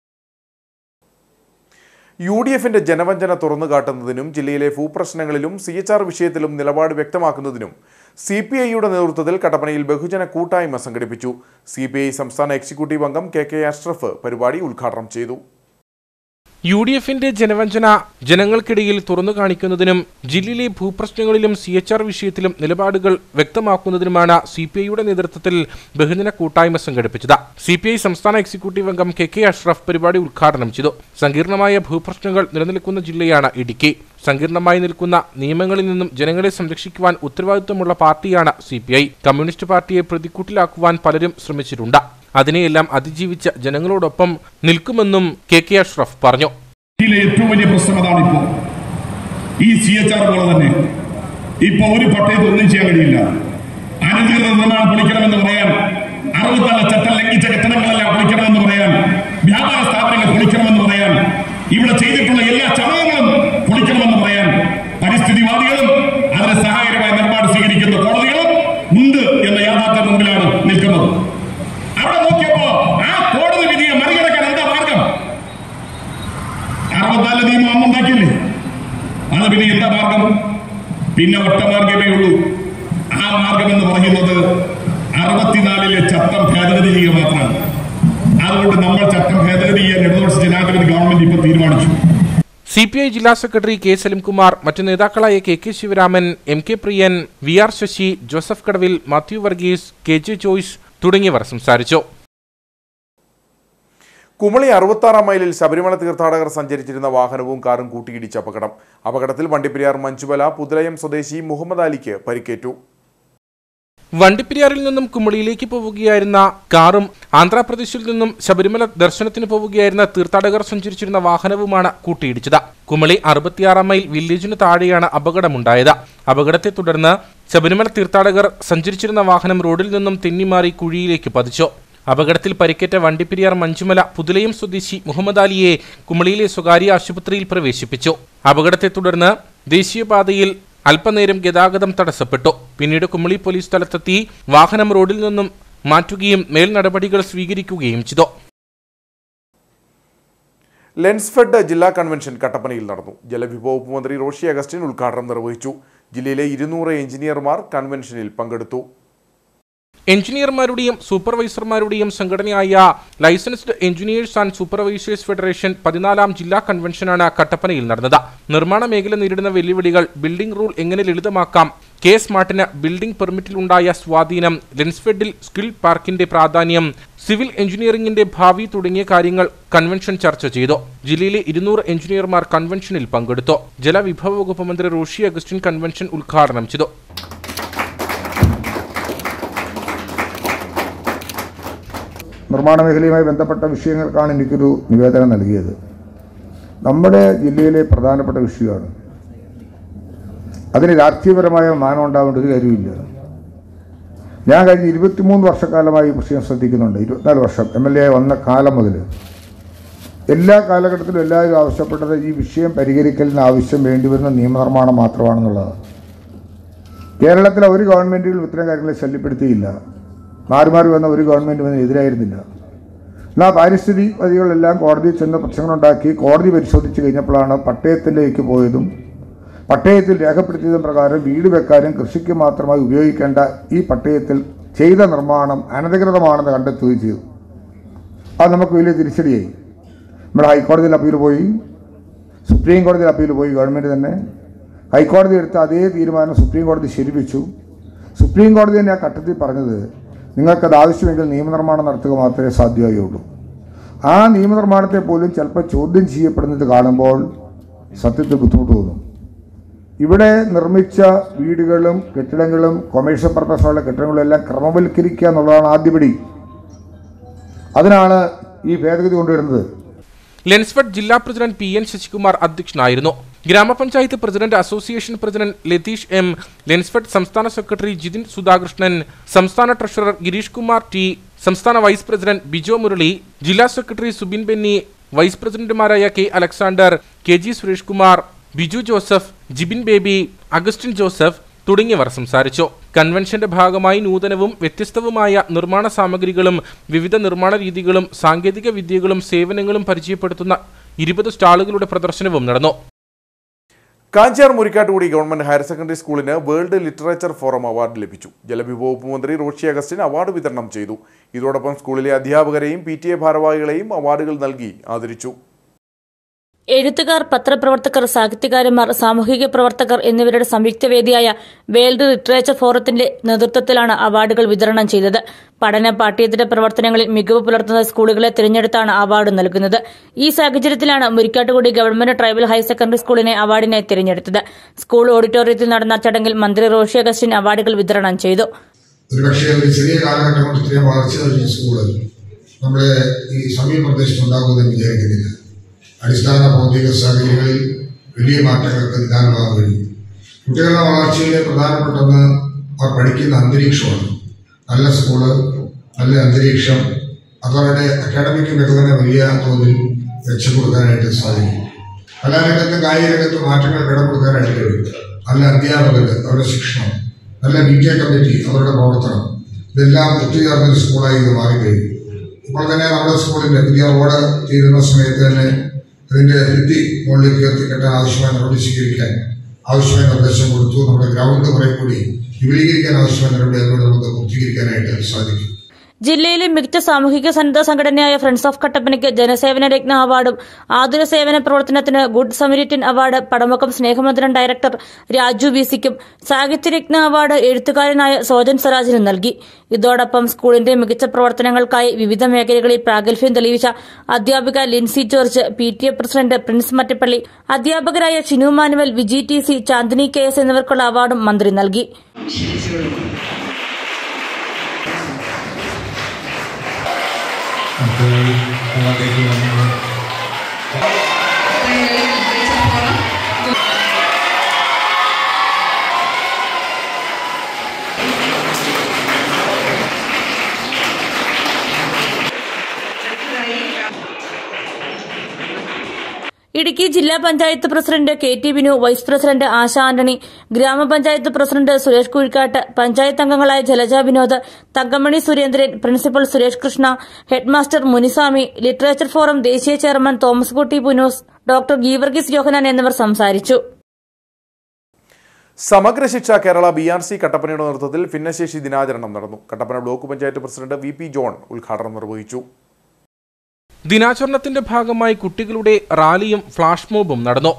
UDFന്റെ ജനവഞ്ചന തുറന്നുകാട്ടുന്നതിനും ജില്ലയിലെ ഭൂപ്രശ്നങ്ങളിലും CHR വിഷയത്തിലും നിലപാട് വ്യക്തമാക്കുന്നതിനും CPIയുടെ നേതൃത്വത്തിൽ കട്ടപ്പനയിൽ ബഹുജന കൂട്ടായ്മ സംഘടിപ്പിച്ചു. CPI സംസ്ഥാന എക്സിക്യൂട്ടീവ് അംഗം KK അഷ്റഫ് പരിപാടി ഉദ്ഘാടനം ചെയ്തു. UDFന്റെ ജനവഞ്ചന ജനങ്ങൾക്കിടയിൽ തുറന്നു കാണിക്കുന്നതിനും ജില്ലയിലെ ഭൂപ്രശ്നങ്ങളിലും CHR വിഷയത്തിലും നിലപാടുകൾ വ്യക്തമാക്കുന്നതിനുമാണ് CPIയുടെ നേതൃത്വത്തിൽ ബഹുജന കൂട്ടായ്മ സംഘടിപ്പിച്ചത്. CPI സംസ്ഥാന എക്സിക്യൂട്ടീവ് അംഗം KK അഷ്റഫ് പരിപാടി ഉദ്ഘാടനം ചെയ്തു. സങ്കീർണമായ ഭൂപ്രശ്നങ്ങൾ നിലനിൽക്കുന്ന ജില്ലയാണ് ഇടുക്കി. സങ്കീർണമായി നിൽക്കുന്ന നിയമങ്ങളിൽ നിന്നും ജനങ്ങളെ സംരക്ഷിക്കുവാൻ ഉത്തരവാദിത്വമുള്ള പാർട്ടിയാണ് CPI. കമ്മ്യൂണിസ്റ്റ് പാർട്ടിയെ പ്രതിക്കൂട്ടിലാക്കുവാൻ പലരും ശ്രമിച്ചിട്ടുണ്ട്. അതിനെയെല്ലാം അതിജീവിച്ച ജനങ്ങളോടൊപ്പം നിൽക്കുമെന്നും KK അഷ്റഫ് പറഞ്ഞു. ഏറ്റവും വലിയ പ്രശ്നം അതാണ്. ഇപ്പോൾ ഈ CHR പോലെ തന്നെ ഇപ്പൊ ഒരു പട്ടയത്തിൽ ഒന്നും ചെയ്യാൻ കഴിയില്ല. അനധികൃത നിർമ്മാണം പൊളിക്കണമെന്ന് പറയാൻ, 64 ചട്ടം ലംഘിച്ച കെട്ടിടങ്ങളെല്ലാം പൊളിക്കണമെന്ന് പറയാൻ, വ്യാപാര സ്ഥാപനങ്ങൾ പൊളിക്കണമെന്ന് പറയാൻ, ഇവിടെ ചെയ്തിട്ടുള്ള എല്ലാ ചടങ്ങുകളും പൊളിക്കണമെന്ന് പറയാൻ പരിസ്ഥിതിവാദികളും അതിന് സഹായകരമായ നിലപാട് സ്വീകരിക്കുന്ന കോടതികളും ഉണ്ട് എന്ന യാഥാർത്ഥ്യ മുമ്പിലാണ് നിൽക്കുന്നത്. അവിടെ നോക്കിയപ്പോ ആ കോടതി വിധിയെ മറികടക്കാൻ എന്താ മാർഗം? 64 നിയമം അന്നുണ്ടാക്കിയില്ലേ? അത് പിന്നെ എന്താ മാർഗം? പിന്നെ ഒറ്റ മാർഗമേ ഉള്ളൂ. ആ മാർഗം എന്ന് പറയുന്നത് 64 ചട്ടം ഭേദഗതി ചെയ്യുക മാത്രമാണ്. അതുകൊണ്ട് നമ്മൾ ചട്ടം ഭേദഗതി ചെയ്യാൻ ഇടതുപക്ഷ ജനാധിപത്യ ഗവൺമെന്റ് ഇപ്പോൾ തീരുമാനിച്ചു. CPI ജില്ലാ സെക്രട്ടറി K സലിംകുമാർ, മറ്റു നേതാക്കളായ KK Sivaraman, MK Priyan, VR Sasi, Joseph Kadavil, Mathew Varghese, KJ Joyce തുടങ്ങിയവർ സംസാരിച്ചു. കുമളി 66 മൈലിൽ ശബരിമല തീർത്ഥാടകർ സഞ്ചരിച്ചിരുന്ന വാഹനവും കാറും കൂട്ടിയിടിച്ച അപകടം. അപകടത്തിൽ വണ്ടിപ്പെരിയാർ മഞ്ചുമല പുതലയം സ്വദേശി മുഹമ്മദ് അലിക്ക് പരിക്കേറ്റു. വണ്ടിപ്പെരിയാറിൽ നിന്നും കുമളിയിലേക്ക് പോവുകയായിരുന്ന കാറും ആന്ധ്രാപ്രദേശിൽ നിന്നും ശബരിമല ദർശനത്തിന് പോവുകയായിരുന്ന തീർത്ഥാടകർ സഞ്ചരിച്ചിരുന്ന വാഹനവുമാണ് കൂട്ടിയിടിച്ചത്. കുമളി 66 മൈൽ വില്ലേജിന് താഴെയാണ് അപകടമുണ്ടായത്. അപകടത്തെ തുടർന്ന് ശബരിമല തീർത്ഥാടകർ സഞ്ചരിച്ചിരുന്ന വാഹനം റോഡിൽ നിന്നും തെന്നിമാറി കുഴിയിലേക്ക് പതിച്ചു. അപകടത്തിൽ പരിക്കേറ്റ വണ്ടിപ്പെരിയാർ മഞ്ചുമല പുതലയം സ്വദേശി മുഹമ്മദ് അലിയെ കുമളിയിലെ സ്വകാര്യ ആശുപത്രിയിൽ പ്രവേശിപ്പിച്ചു. അപകടത്തെ തുടർന്ന് ദേശീയപാതയിൽ അല്പനേരം ഗതാഗതം തടസ്സപ്പെട്ടു. പിന്നീട് കുമളി പോലീസ് സ്ഥലത്തെത്തി വാഹനം റോഡിൽ നിന്നും മാറ്റുകയും മേൽ നടപടികൾ സ്വീകരിക്കുകയും ചെയ്തു. ലെൻസ്ഫെഡ് ജില്ലാ കൺവെൻഷൻ കട്ടപ്പനയിൽ നടന്നു. ജലവിഭവ വകുപ്പ് മന്ത്രി റോഷി അഗസ്റ്റിൻ ഉദ്ഘാടനം നിർവഹിച്ചു. ജില്ലയിലെ 200 എഞ്ചിനീയർമാർ കൺവെൻഷനിൽ പങ്കെടുത്തു. എഞ്ചിനീയർമാരുടെയും സൂപ്പർവൈസർമാരുടെയും സംഘടനയായ licensed engineers and supervisors federation 14ാം ജില്ലാ കൺവെൻഷനാണ് കട്ടപ്പനയിൽ നടന്നത്. നിർമ്മാണ മേഖല നേരിടുന്ന വെല്ലുവിളികൾ, ബിൽഡിംഗ് റൂൾ എങ്ങനെ ലളിതമാക്കാം, കെ സ്മാർട്ടിന് ബിൽഡിംഗ് പെർമിറ്റിലുണ്ടായ സ്വാധീനം, ലെൻസ്ഫെഡിൽ സ്കിൽ പാർക്കിന്റെ പ്രാധാന്യം, സിവിൽ എഞ്ചിനീയറിംഗിന്റെ ഭാവി തുടങ്ങിയ കാര്യങ്ങൾ കൺവെൻഷൻ ചർച്ച ചെയ്തു. ജില്ലയിലെ 200 എഞ്ചിനീയർമാർ കൺവെൻഷനിൽ പങ്കെടുത്തു. ജലവിഭവ വകുപ്പ് മന്ത്രി റോഷി അഗസ്റ്റിൻ കൺവെൻഷൻ ഉദ്ഘാടനം ചെയ്തു. നിർമ്മാണ മേഖലയുമായി ബന്ധപ്പെട്ട വിഷയങ്ങൾക്കാണ് എനിക്കൊരു നിവേദനം നൽകിയത്. നമ്മുടെ ജില്ലയിലെ പ്രധാനപ്പെട്ട വിഷയമാണ്. അതിന് രാഷ്ട്രീയപരമായ മാനം ഉണ്ടാവേണ്ട ഒരു കാര്യമില്ല. ഞാൻ കഴിഞ്ഞ 23 വർഷക്കാലമായി വിഷയം ശ്രദ്ധിക്കുന്നുണ്ട്. 24 വർഷം MLA വന്ന കാലം മുതൽ എല്ലാ കാലഘട്ടത്തിലും എല്ലാവരും ആവശ്യപ്പെട്ടത് ഈ വിഷയം പരിഹരിക്കലിന് ആവശ്യം വേണ്ടിവരുന്ന നിയമനിർമ്മാണം മാത്രമാണെന്നുള്ളതാണ്. കേരളത്തിലെ ഒരു ഗവൺമെൻറ്റുകളും ഇത്തരം കാര്യങ്ങളെ ശല്യപ്പെടുത്തിയില്ല. മാറി വന്ന ഒരു ഗവൺമെൻറ്റും അതിന് എതിരായിരുന്നില്ല. എന്നാൽ പാരിസ്ഥിതികവാദികളെല്ലാം കോടതിയിൽ ചെന്ന് പ്രശ്നങ്ങളുണ്ടാക്കി കോടതി പരിശോധിച്ച് കഴിഞ്ഞപ്പോഴാണ് പട്ടയത്തിലേക്ക് പോയതും പട്ടയത്തിൽ രേഖപ്പെടുത്തിയതും പ്രകാരം വീട് വെക്കാനും കൃഷിക്ക് മാത്രമായി ഉപയോഗിക്കേണ്ട ഈ പട്ടയത്തിൽ ചെയ്ത നിർമ്മാണം അനധികൃതമാണെന്ന് കണ്ടെത്തുകയും ചെയ്തു. അത് നമുക്ക് വലിയ തിരിച്ചടിയായി. നമ്മൾ ഹൈക്കോടതിയിൽ അപ്പീൽ പോയി, സുപ്രീം കോടതിയിൽ അപ്പീൽ പോയി. ഗവൺമെൻറ് തന്നെ ഹൈക്കോടതി എടുത്ത അതേ തീരുമാനം സുപ്രീം കോടതി ശരിവെച്ചു. സുപ്രീം കോടതി തന്നെ ആ ഘട്ടത്തിൽ പറഞ്ഞത് നിങ്ങൾക്കത് ആവശ്യമെങ്കിൽ നിയമനിർമ്മാണം നടത്തുക മാത്രമേ സാധ്യമായുള്ളൂ. ആ നിയമനിർമ്മാണത്തെ പോലും ചിലപ്പോൾ ചോദ്യം ചെയ്യപ്പെടുന്നത് കാണുമ്പോൾ സത്യത്തിൽ ബുദ്ധിമുട്ട് തോന്നും. ഇവിടെ നിർമ്മിച്ച വീടുകളും കെട്ടിടങ്ങളും കൊമേഴ്ഷ്യൽ പർപ്പസിനുള്ള കെട്ടിടങ്ങളും എല്ലാം ക്രമവൽക്കരിക്കുക എന്നുള്ളതാണ് ആദ്യപടി. അതിനാണ് ഈ ഭേദഗതി കൊണ്ടുവരുന്നത്. ലെൻസ്ഫെഡ് ജില്ലാ പ്രസിഡന്റ് PN ശശികുമാർ അധ്യക്ഷനായിരുന്നു. ഗ്രാമപഞ്ചായത്ത് president, association president Latheesh M, Lensfed സംസ്ഥാന സെക്രട്ടറി ജിതിൻ സുധാകൃഷ്ണൻ, സംസ്ഥാന ട്രഷറർ ഗിരീഷ് കുമാർ T, സംസ്ഥാന വൈസ് പ്രസിഡന്റ് ബിജോ മുരളി, ജില്ലാ സെക്രട്ടറി സുബിൻ ബെന്നി, വൈസ് പ്രസിഡന്റുമാരായ K അലക്സാണ്ടർ, KG സുരേഷ് കുമാർ, ബിജു ജോസഫ്, ജിബിൻ ബേബി, അഗസ്റ്റിൻ ജോസഫ് തുടങ്ങിയവർ സംസാരിച്ചു. കൺവെൻഷന്റെ ഭാഗമായി നൂതനവും വ്യത്യസ്തവുമായ നിർമ്മാണ സാമഗ്രികളും വിവിധ നിർമ്മാണ രീതികളും സാങ്കേതിക വിദ്യകളും സേവനങ്ങളും പരിചയപ്പെടുത്തുന്ന 20 സ്റ്റാളുകളുടെ പ്രദർശനവും നടന്നു. Kanchar Murikkattukudi government higher secondary സ്കൂളിന് വേൾഡ് ലിറ്ററേച്ചർ ഫോറം അവാർഡ് ലഭിച്ചു. ജലവിഭവ വകുപ്പ് മന്ത്രി റോഷി അഗസ്റ്റിൻ അവാർഡ് വിതരണം ചെയ്തു. ഇതോടൊപ്പം സ്കൂളിലെ അധ്യാപകരെയും PTA ഭാരവാഹികളെയും അവാർഡുകൾ നൽകി ആദരിച്ചു. എഴുത്തുകാർ, പത്രപ്രവർത്തകർ, സാഹിത്യകാരന്മാർ, സാമൂഹിക പ്രവർത്തകർ എന്നിവരുടെ സംയുക്ത വേദിയായ വേൾഡ് ലിറ്ററേച്ചർ ഫോറത്തിന്റെ നേതൃത്വത്തിലാണ് അവാർഡുകൾ വിതരണം ചെയ്തത്. പഠന പാഠ്യേതര പ്രവർത്തനങ്ങളിൽ മികവ് പുലർത്തുന്ന സ്കൂളുകളെ തിരഞ്ഞെടുത്താണ് അവാർഡ് നൽകുന്നത്. ഈ സാഹചര്യത്തിലാണ് Murikkattukudi government tribal higher secondary സ്കൂളിനെ അവാർഡിനായി തിരഞ്ഞെടുത്തത്. സ്കൂൾ ഓഡിറ്റോറിയത്തിൽ നടന്ന ചടങ്ങിൽ മന്ത്രി റോഷി അഗസ്റ്റിൻ അവാർഡുകൾ വിതരണം ചെയ്തു. ഒരുപക്ഷെ ഒരു ചെറിയ കാലഘട്ടം കൊണ്ട് ഇത്രയും വളർച്ച നൽകിയ സ്കൂള് നമ്മുടെ ഈ സമീപ പ്രദേശത്ത് ഉണ്ടാകുമെന്ന് വിചാരിക്കുന്നില്ല. അടിസ്ഥാന ഭൗതിക സാഹചര്യങ്ങളിൽ വലിയ മാറ്റങ്ങൾക്ക് നിദാനമാകാൻ കഴിയും. കുട്ടികളുടെ വളർച്ചയിലെ പ്രധാനപ്പെട്ടൊന്ന് അവർ പഠിക്കുന്ന അന്തരീക്ഷമാണ്. നല്ല സ്കൂള്, നല്ല അന്തരീക്ഷം അവരുടെ അക്കാഡമിക് മികവിനെ വലിയ തോതിൽ വെച്ചുകൊടുക്കാനായിട്ട് സാധിക്കും. കലാരംഗത്തും കായിക രംഗത്തും മാറ്റങ്ങൾ ഇടപെടുത്താനായിട്ട് കഴിയും. നല്ല അധ്യാപകർ, അവരുടെ ശിക്ഷണം, നല്ല PTA കമ്മിറ്റി, അവരുടെ പ്രവർത്തനം, ഇതെല്ലാം ഒത്തുചേർന്നൊരു സ്കൂളായി ഇത് മാറിക്കഴിയും. ഇപ്പോൾ തന്നെ നമ്മുടെ സ്കൂളിന്റെ പുതിയ റോഡ് തീരുന്ന സമയത്ത് തന്നെ അതിന്റെ ഭിത്തി മുകളിലേക്ക് ഉയർത്തിക്കെട്ടാൻ ആവശ്യമായ നടപടി സ്വീകരിക്കാൻ ആവശ്യമായ നിർദ്ദേശം കൊടുത്തു. നമ്മുടെ ഗ്രൗണ്ട് കുറെ കൂടി വിപുലീകരിക്കാൻ ആവശ്യമായ നടപടി അതിനോട് നമുക്ക് പൂർത്തീകരിക്കാനായിട്ട് സാധിക്കും. ജില്ലയിലെ മികച്ച സാമൂഹിക സന്നദ്ധ സംഘടനയായ ഫ്രണ്ട്സ് ഓഫ് കട്ടപ്പനയ്ക്ക് ജനസേവന രത്ന അവാർഡും ആതുര സേവന പ്രവർത്തനത്തിന് good Samaritan award Padamukham Snehamandiram director Raju VCക്കും സാഹിത്യരത്ന അവാർഡ് എഴുത്തുകാരനായ സോജൻ സ്വരാജിനും നൽകി. ഇതോടൊപ്പം സ്കൂളിന്റെ മികച്ച പ്രവർത്തനങ്ങൾക്കായി വിവിധ മേഖലകളിൽ പ്രാഗൽഭ്യം തെളിയിച്ച അധ്യാപിക ലിൻസി ജോർജ്, PTA പ്രസിഡന്റ് പ്രിൻസ് മറ്റപ്പള്ളി, അധ്യാപകരായ ഷിനു മാനുവൽ, വിജി TC, ചാന്ദിനി KS എന്നിവർക്കുള്ള അവാർഡും മന്ത്രി നൽകി. ഇടുക്കി ജില്ലാ panchayat president KT Binu, vice president Asha Antony, ഗ്രാമപഞ്ചായത്ത് പ്രസിഡന്റ് സുരേഷ് കുഴിക്കാട്ട്, പഞ്ചായത്ത് അംഗങ്ങളായ Jalaja Vinod, Thankamani Surendran, principal Suresh Krishna, headmaster Muniswamy, literature forum ദേശീയ ചെയർമാൻ തോമസ് കുട്ടി പുനൂസ്, ഡോക്ടർ ഗീവർഗീസ് യോഹനാൻ എന്നിവർ സംസാരിച്ചു. സമഗ്ര ശിക്ഷ കേരള BRC കട്ടപ്പനയുടെ നേതൃത്വത്തിൽ ഭിന്നശേഷി ദിനാചരണം നടന്നു. Kattappana block panchayat president VP John ഉദ്ഘാടനം നിർവഹിച്ചു. ദിനാചരണത്തിന്റെ ഭാഗമായി കുട്ടികളുടെ റാലിയും ഫ്ലാഷ് മോബും നടന്നു.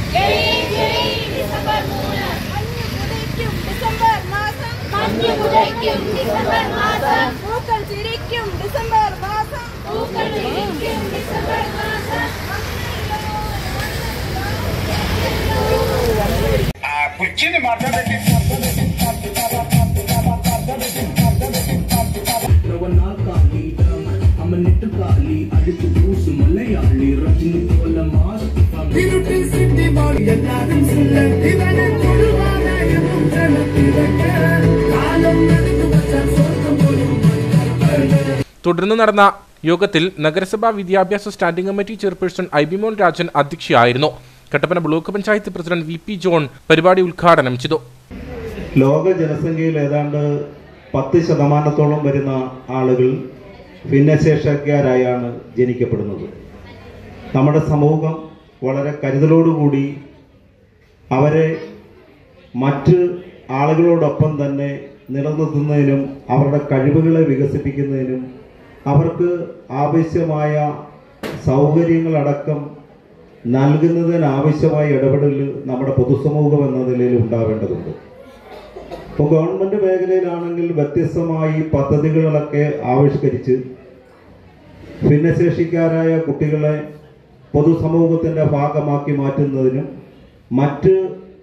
തുടർന്ന് നടന്ന യോഗത്തിൽ നഗരസഭാ വിദ്യാഭ്യാസ standing committee chairperson Aibimon Rajan അധ്യക്ഷയായിരുന്നു. Kattappana block panchayat president VP John പരിപാടി ഉദ്ഘാടനം ചെയ്തു. ലോക ജനസംഖ്യയിൽ ഏതാണ്ട് 10% വരുന്ന ആളുകൾ ഭിന്നശേഷിക്കാരായാണ് ജനിക്കപ്പെടുന്നത്. നമ്മുടെ സമൂഹം വളരെ കരുതലോടുകൂടി അവരെ മറ്റ് ആളുകളോടൊപ്പം തന്നെ നിലനിർത്തുന്നതിനും അവരുടെ കഴിവുകളെ വികസിപ്പിക്കുന്നതിനും അവർക്ക് ആവശ്യമായ സൗകര്യങ്ങളടക്കം നൽകുന്നതിനാവശ്യമായ ഇടപെടൽ നമ്മുടെ പൊതുസമൂഹം എന്ന നിലയിൽ ഉണ്ടാവേണ്ടതുണ്ട്. ഇപ്പോൾ ഗവൺമെൻറ് മേഖലയിലാണെങ്കിൽ വ്യത്യസ്തമായി പദ്ധതികളൊക്കെ ആവിഷ്കരിച്ച് ഭിന്നശേഷിക്കാരായ കുട്ടികളെ പൊതുസമൂഹത്തിൻ്റെ ഭാഗമാക്കി മാറ്റുന്നതിനും മറ്റ്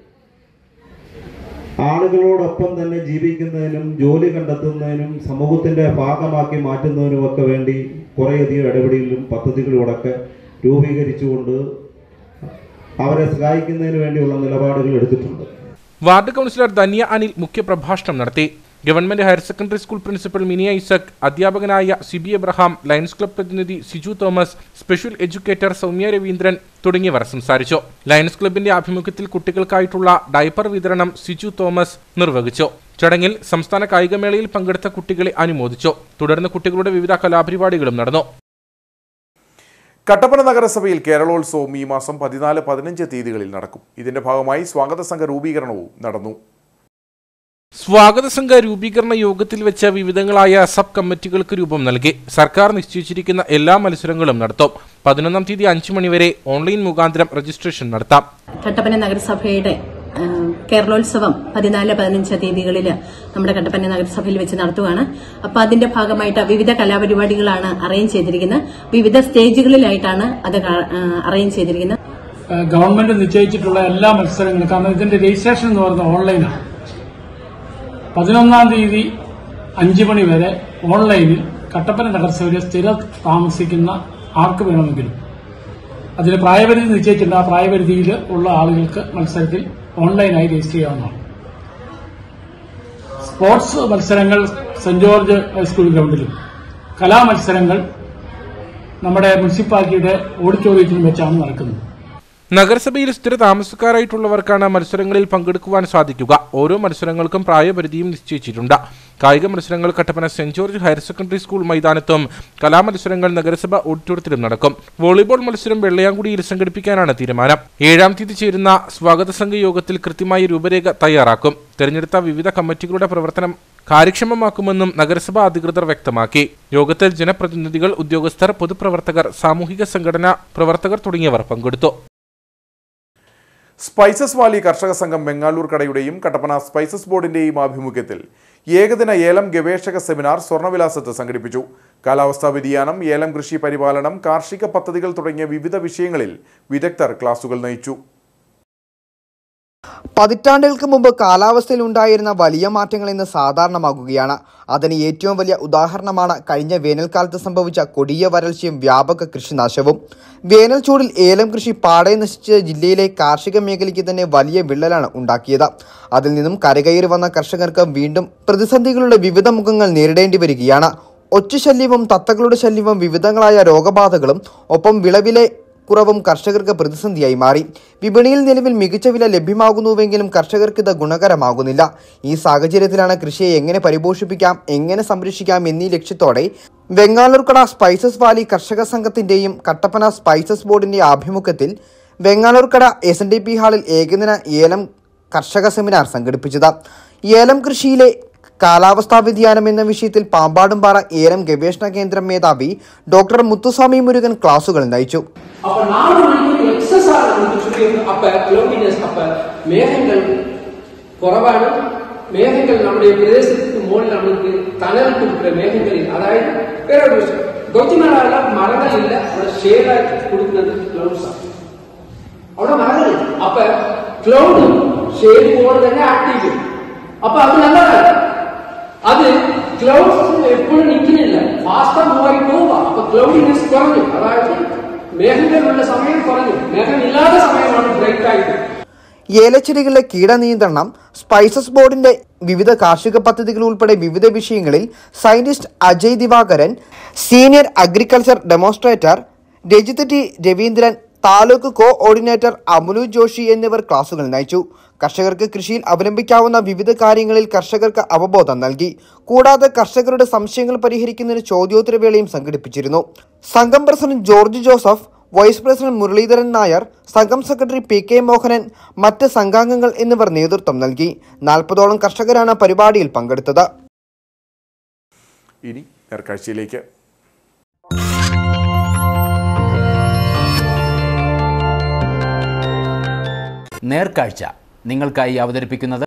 ആളുകളോടൊപ്പം തന്നെ ജീവിക്കുന്നതിനും ജോലി കണ്ടെത്തുന്നതിനും സമൂഹത്തിൻ്റെ ഭാഗമാക്കി മാറ്റുന്നതിനുമൊക്കെ വേണ്ടി കുറേയധികം ഇടപെടലും പദ്ധതികളുമൊക്കെ രൂപീകരിച്ചുകൊണ്ട് അവരെ സഹായിക്കുന്നതിന് വേണ്ടിയുള്ള നിലപാടുകൾ എടുത്തിട്ടുണ്ട്. വാർഡ് കൗൺസിലർ ധന്യ അനിൽ മുഖ്യപ്രഭാഷണം നടത്തി. Government higher secondary school principal Mini Isaac, അധ്യാപകനായ സിബി എബ്രഹാം, ലയൺസ് ക്ലബ് പ്രതിനിധി സിജു തോമസ്, സ്പെഷ്യൽ എഡ്യൂക്കേറ്റർ സൗമ്യ രവീന്ദ്രൻ തുടങ്ങിയവർ സംസാരിച്ചു. ലയൺസ് ക്ലബിന്റെ ആഭിമുഖ്യത്തിൽ കുട്ടികൾക്കായിട്ടുള്ള ഡയപ്പർ വിതരണം സിജു തോമസ് നിർവഹിച്ചു. ചടങ്ങിൽ സംസ്ഥാന കായികമേളയിൽ പങ്കെടുത്ത കുട്ടികളെ അനുമോദിച്ചു. തുടർന്ന് കുട്ടികളുടെ വിവിധ കലാപരിപാടികളും നടന്നു. കട്ടപ്പന നഗരസഭയിൽ കേരളോത്സവം ഈ മാസം 14, 15 തീയതികളിൽ നടക്കും. ഇതിന്റെ ഭാഗമായി സ്വാഗത സംഘ രൂപീകരണവും നടന്നു. സ്വാഗത സംഘ രൂപീകരണ യോഗത്തിൽ വെച്ച വിവിധങ്ങളായ സബ് കമ്മിറ്റികൾക്ക് രൂപം നൽകി. സർക്കാർ നിശ്ചയിച്ചിരിക്കുന്ന എല്ലാ മത്സരങ്ങളും നടത്തും. 11-ാം തീയതി 5 മണിവരെ ഓൺലൈൻ മുഖാന്തരം രജിസ്ട്രേഷൻ നടത്താം. കട്ടപ്പന നഗരസഭയുടെ കേരളോത്സവം 14-15 തീയതികളിൽ നമ്മുടെ കട്ടപ്പന നഗരസഭയിൽ വെച്ച് നടത്തുകയാണ്. അപ്പോൾ അതിന്റെ ഭാഗമായിട്ട് വിവിധ കലാപരിപാടികളാണ് അറേഞ്ച് ചെയ്തിരിക്കുന്നത്. വിവിധ സ്റ്റേജുകളിലായിട്ടാണ് അത് അറേഞ്ച് ചെയ്തിരിക്കുന്നത്. ഗവൺമെന്റ് നിശ്ചയിച്ചിട്ടുള്ള എല്ലാ മത്സരങ്ങളും, കാരണം ഇതിന്റെ രജിസ്ട്രേഷൻ എന്ന് പറയുന്നത് ഓൺലൈനാണ്. 11-ാം തീയതി 5 മണി വരെ ഓൺലൈനിൽ കട്ടപ്പന നഗരസഭയിൽ സ്ഥിരം താമസിക്കുന്ന ആർക്ക് വേണമെങ്കിലും അതിന് പ്രായപരിധി നിശ്ചയിച്ചിട്ടുണ്ട്. ആ പ്രായപരിധിയിൽ ഉള്ള ആളുകൾക്ക് മത്സരത്തിൽ ഓൺലൈനായി രജിസ്റ്റർ ചെയ്യാവുന്നതാണ്. സ്പോർട്സ് മത്സരങ്ങൾ സെന്റ് ജോർജ് ഹൈസ്കൂൾ ഗ്രൗണ്ടിലും കലാമത്സരങ്ങൾ നമ്മുടെ മുനിസിപ്പാലിറ്റിയുടെ ഓഡിറ്റോറിയത്തിലും വെച്ചാണ് നടക്കുന്നത്. നഗരസഭയിൽ സ്ഥിര താമസക്കാരായിട്ടുള്ളവർക്കാണ് മത്സരങ്ങളിൽ പങ്കെടുക്കുവാൻ സാധിക്കുക. ഓരോ മത്സരങ്ങൾക്കും പ്രായപരിധിയും നിശ്ചയിച്ചിട്ടുണ്ട്. കായിക മത്സരങ്ങൾ Kattappana saint George higher secondary school മൈതാനത്തും കലാമത്സരങ്ങൾ നഗരസഭ ഓഡിറ്റോറിയത്തിലും നടക്കും. വോളിബോൾ മത്സരം വെള്ളയാങ്കുടിയിൽ സംഘടിപ്പിക്കാനാണ് തീരുമാനം. 7-ാം തീയതി ചേരുന്ന സ്വാഗത സംഘ യോഗത്തിൽ കൃത്യമായ രൂപരേഖ തയ്യാറാക്കും. തെരഞ്ഞെടുത്ത വിവിധ കമ്മിറ്റികളുടെ പ്രവർത്തനം കാര്യക്ഷമമാക്കുമെന്നും നഗരസഭാ അധികൃതർ വ്യക്തമാക്കി. യോഗത്തിൽ ജനപ്രതിനിധികൾ, ഉദ്യോഗസ്ഥർ, പൊതുപ്രവർത്തകർ, സാമൂഹിക സംഘടനാ പ്രവർത്തകർ തുടങ്ങിയവർ പങ്കെടുത്തു. സ്പൈസസ് വാലി കർഷക സംഘം ബംഗാളൂർ കടയുടെയും കട്ടപ്പന സ്പൈസസ് ബോർഡിന്റെയും ആഭിമുഖ്യത്തിൽ ഏകദിന ഏലം ഗവേഷക സെമിനാർ സ്വർണ്ണവിലാസത്ത് സംഘടിപ്പിച്ചു. കാലാവസ്ഥാ വ്യതിയാനം, ഏലം കൃഷി പരിപാലനം, കാർഷിക പദ്ധതികൾ തുടങ്ങിയ വിവിധ വിഷയങ്ങളിൽ വിദഗ്ധർ ക്ലാസുകൾ നയിച്ചു. പതിറ്റാണ്ടുകൾക്ക് മുമ്പ് കാലാവസ്ഥയിൽ ഉണ്ടായിരുന്ന വലിയ മാറ്റങ്ങൾ ഇന്ന് സാധാരണമാകുകയാണ്. അതിന് ഏറ്റവും വലിയ ഉദാഹരണമാണ് കഴിഞ്ഞ വേനൽക്കാലത്ത് സംഭവിച്ച കൊടിയ വരൾച്ചയും വ്യാപക കൃഷിനാശവും. വേനൽ ചൂടിൽ ഏലം കൃഷി പാടെ നശിച്ച ജില്ലയിലെ കാർഷിക മേഖലയ്ക്ക് തന്നെ വലിയ വിള്ളലാണ് ഉണ്ടാക്കിയത്. അതിൽ നിന്നും കരകയറി വന്ന കർഷകർക്ക് വീണ്ടും പ്രതിസന്ധികളുടെ വിവിധ മുഖങ്ങൾ നേരിടേണ്ടി വരികയാണ്. ഒറ്റശല്യവും തത്തകളുടെ ശല്യവും വിവിധങ്ങളായ രോഗബാധകളും ഒപ്പം വിളവിലെ കുറവും കർഷകർക്ക് പ്രതിസന്ധിയായി മാറി. വിപണിയിൽ നിലവിൽ മികച്ച വില ലഭ്യമാകുന്നുവെങ്കിലും കർഷകർക്ക് ഇത് ഗുണകരമാകുന്നില്ല. ഈ സാഹചര്യത്തിലാണ് കൃഷിയെ എങ്ങനെ പരിപോഷിപ്പിക്കാം, എങ്ങനെ സംരക്ഷിക്കാം എന്നീ ലക്ഷ്യത്തോടെ വെങ്ങാലൂർക്കട സ്പൈസസ് വാലി കർഷക സംഘത്തിന്റെയും കട്ടപ്പന സ്പൈസസ് ബോർഡിന്റെ ആഭിമുഖ്യത്തിൽ വെങ്ങാലൂർക്കട SNDP ഹാളിൽ ഏകദിന ഏലം കർഷക സെമിനാർ സംഘടിപ്പിച്ചത്. ഏലം കൃഷിയിലെ കാലാവസ്ഥാ വ്യതിയാനം എന്ന വിഷയത്തിൽ പാമ്പാടുംപാറ ഏലം ഗവേഷണ കേന്ദ്രം മേധാവി ഡോക്ടർ മുത്തുസ്വാമി മുരുകൻ ക്ലാസുകൾ നയിച്ചു. കുറവാണ്. മേഘങ്ങൾ നമ്മുടെ പ്രദേശത്തിന് മുകളിൽ നമുക്ക് തണൽ കൊടുക്കുന്ന മേഘങ്ങളിൽ, അതായത് വേറെ ഒരു വിഷയം, കൊച്ചുമഴ മരങ്ങളില്ല, അവിടെ ഷെയ്ഡായിട്ട് കൊടുക്കുന്നത് ക്ലൗഡ്സ് ആണ്. അവിടെ മരങ്ങളില്ല, അപ്പൊ ക്ലൗഡ് ഷെയ്ഡ് പോലെ തന്നെ ആക്റ്റീവ് ചെയ്യും. അപ്പൊ അത് നല്ലതാണ്. അത് ക്ലൗഡ്സ് എപ്പോഴും നിൽക്കുന്നില്ല, ഫാസ്റ്റർ മൂവായി പോവുക. അപ്പൊ ക്ലൗഡിനെസ് കുറഞ്ഞു, അതായത് മേഘങ്ങളുള്ള സമയം കുറഞ്ഞു, മേഘമില്ലാത്ത സമയമാണ് ബ്രേക്ക് ആയിട്ട്. ഏലച്ചെടികളിലെ കീടനിയന്ത്രണം, സ്പൈസസ് ബോർഡിന്റെ വിവിധ കാർഷിക പദ്ധതികൾ ഉൾപ്പെടെ വിവിധ വിഷയങ്ങളിൽ scientist Ajay Divakaran, senior agriculture demonstrator Rajith T Raveendran, taluk coordinator Amulu Joshi എന്നിവർ ക്ലാസുകൾ നയിച്ചു. കർഷകർക്ക് കൃഷിയിൽ അവലംബിക്കാവുന്ന വിവിധ കാര്യങ്ങളിൽ കർഷകർക്ക് അവബോധം നൽകി. കൂടാതെ കർഷകരുടെ സംശയങ്ങൾ പരിഹരിക്കുന്നതിന് ചോദ്യോത്തരവേളയും സംഘടിപ്പിച്ചിരുന്നു. സംഘം president George Joseph, vice president Muralidharan Nair, സംഘം സെക്രട്ടറി PK മോഹനൻ, മറ്റ് സംഘാംഗങ്ങൾ എന്നിവർ നേതൃത്വം നൽകി. 40ഓളം കർഷകരാണ് പരിപാടിയിൽ പങ്കെടുത്തത്. ഇനി നേർക്കാഴ്ചയിലേക്ക്. നേർക്കാഴ്ച നിങ്ങൾക്കായി അവതരിപ്പിക്കുന്നത്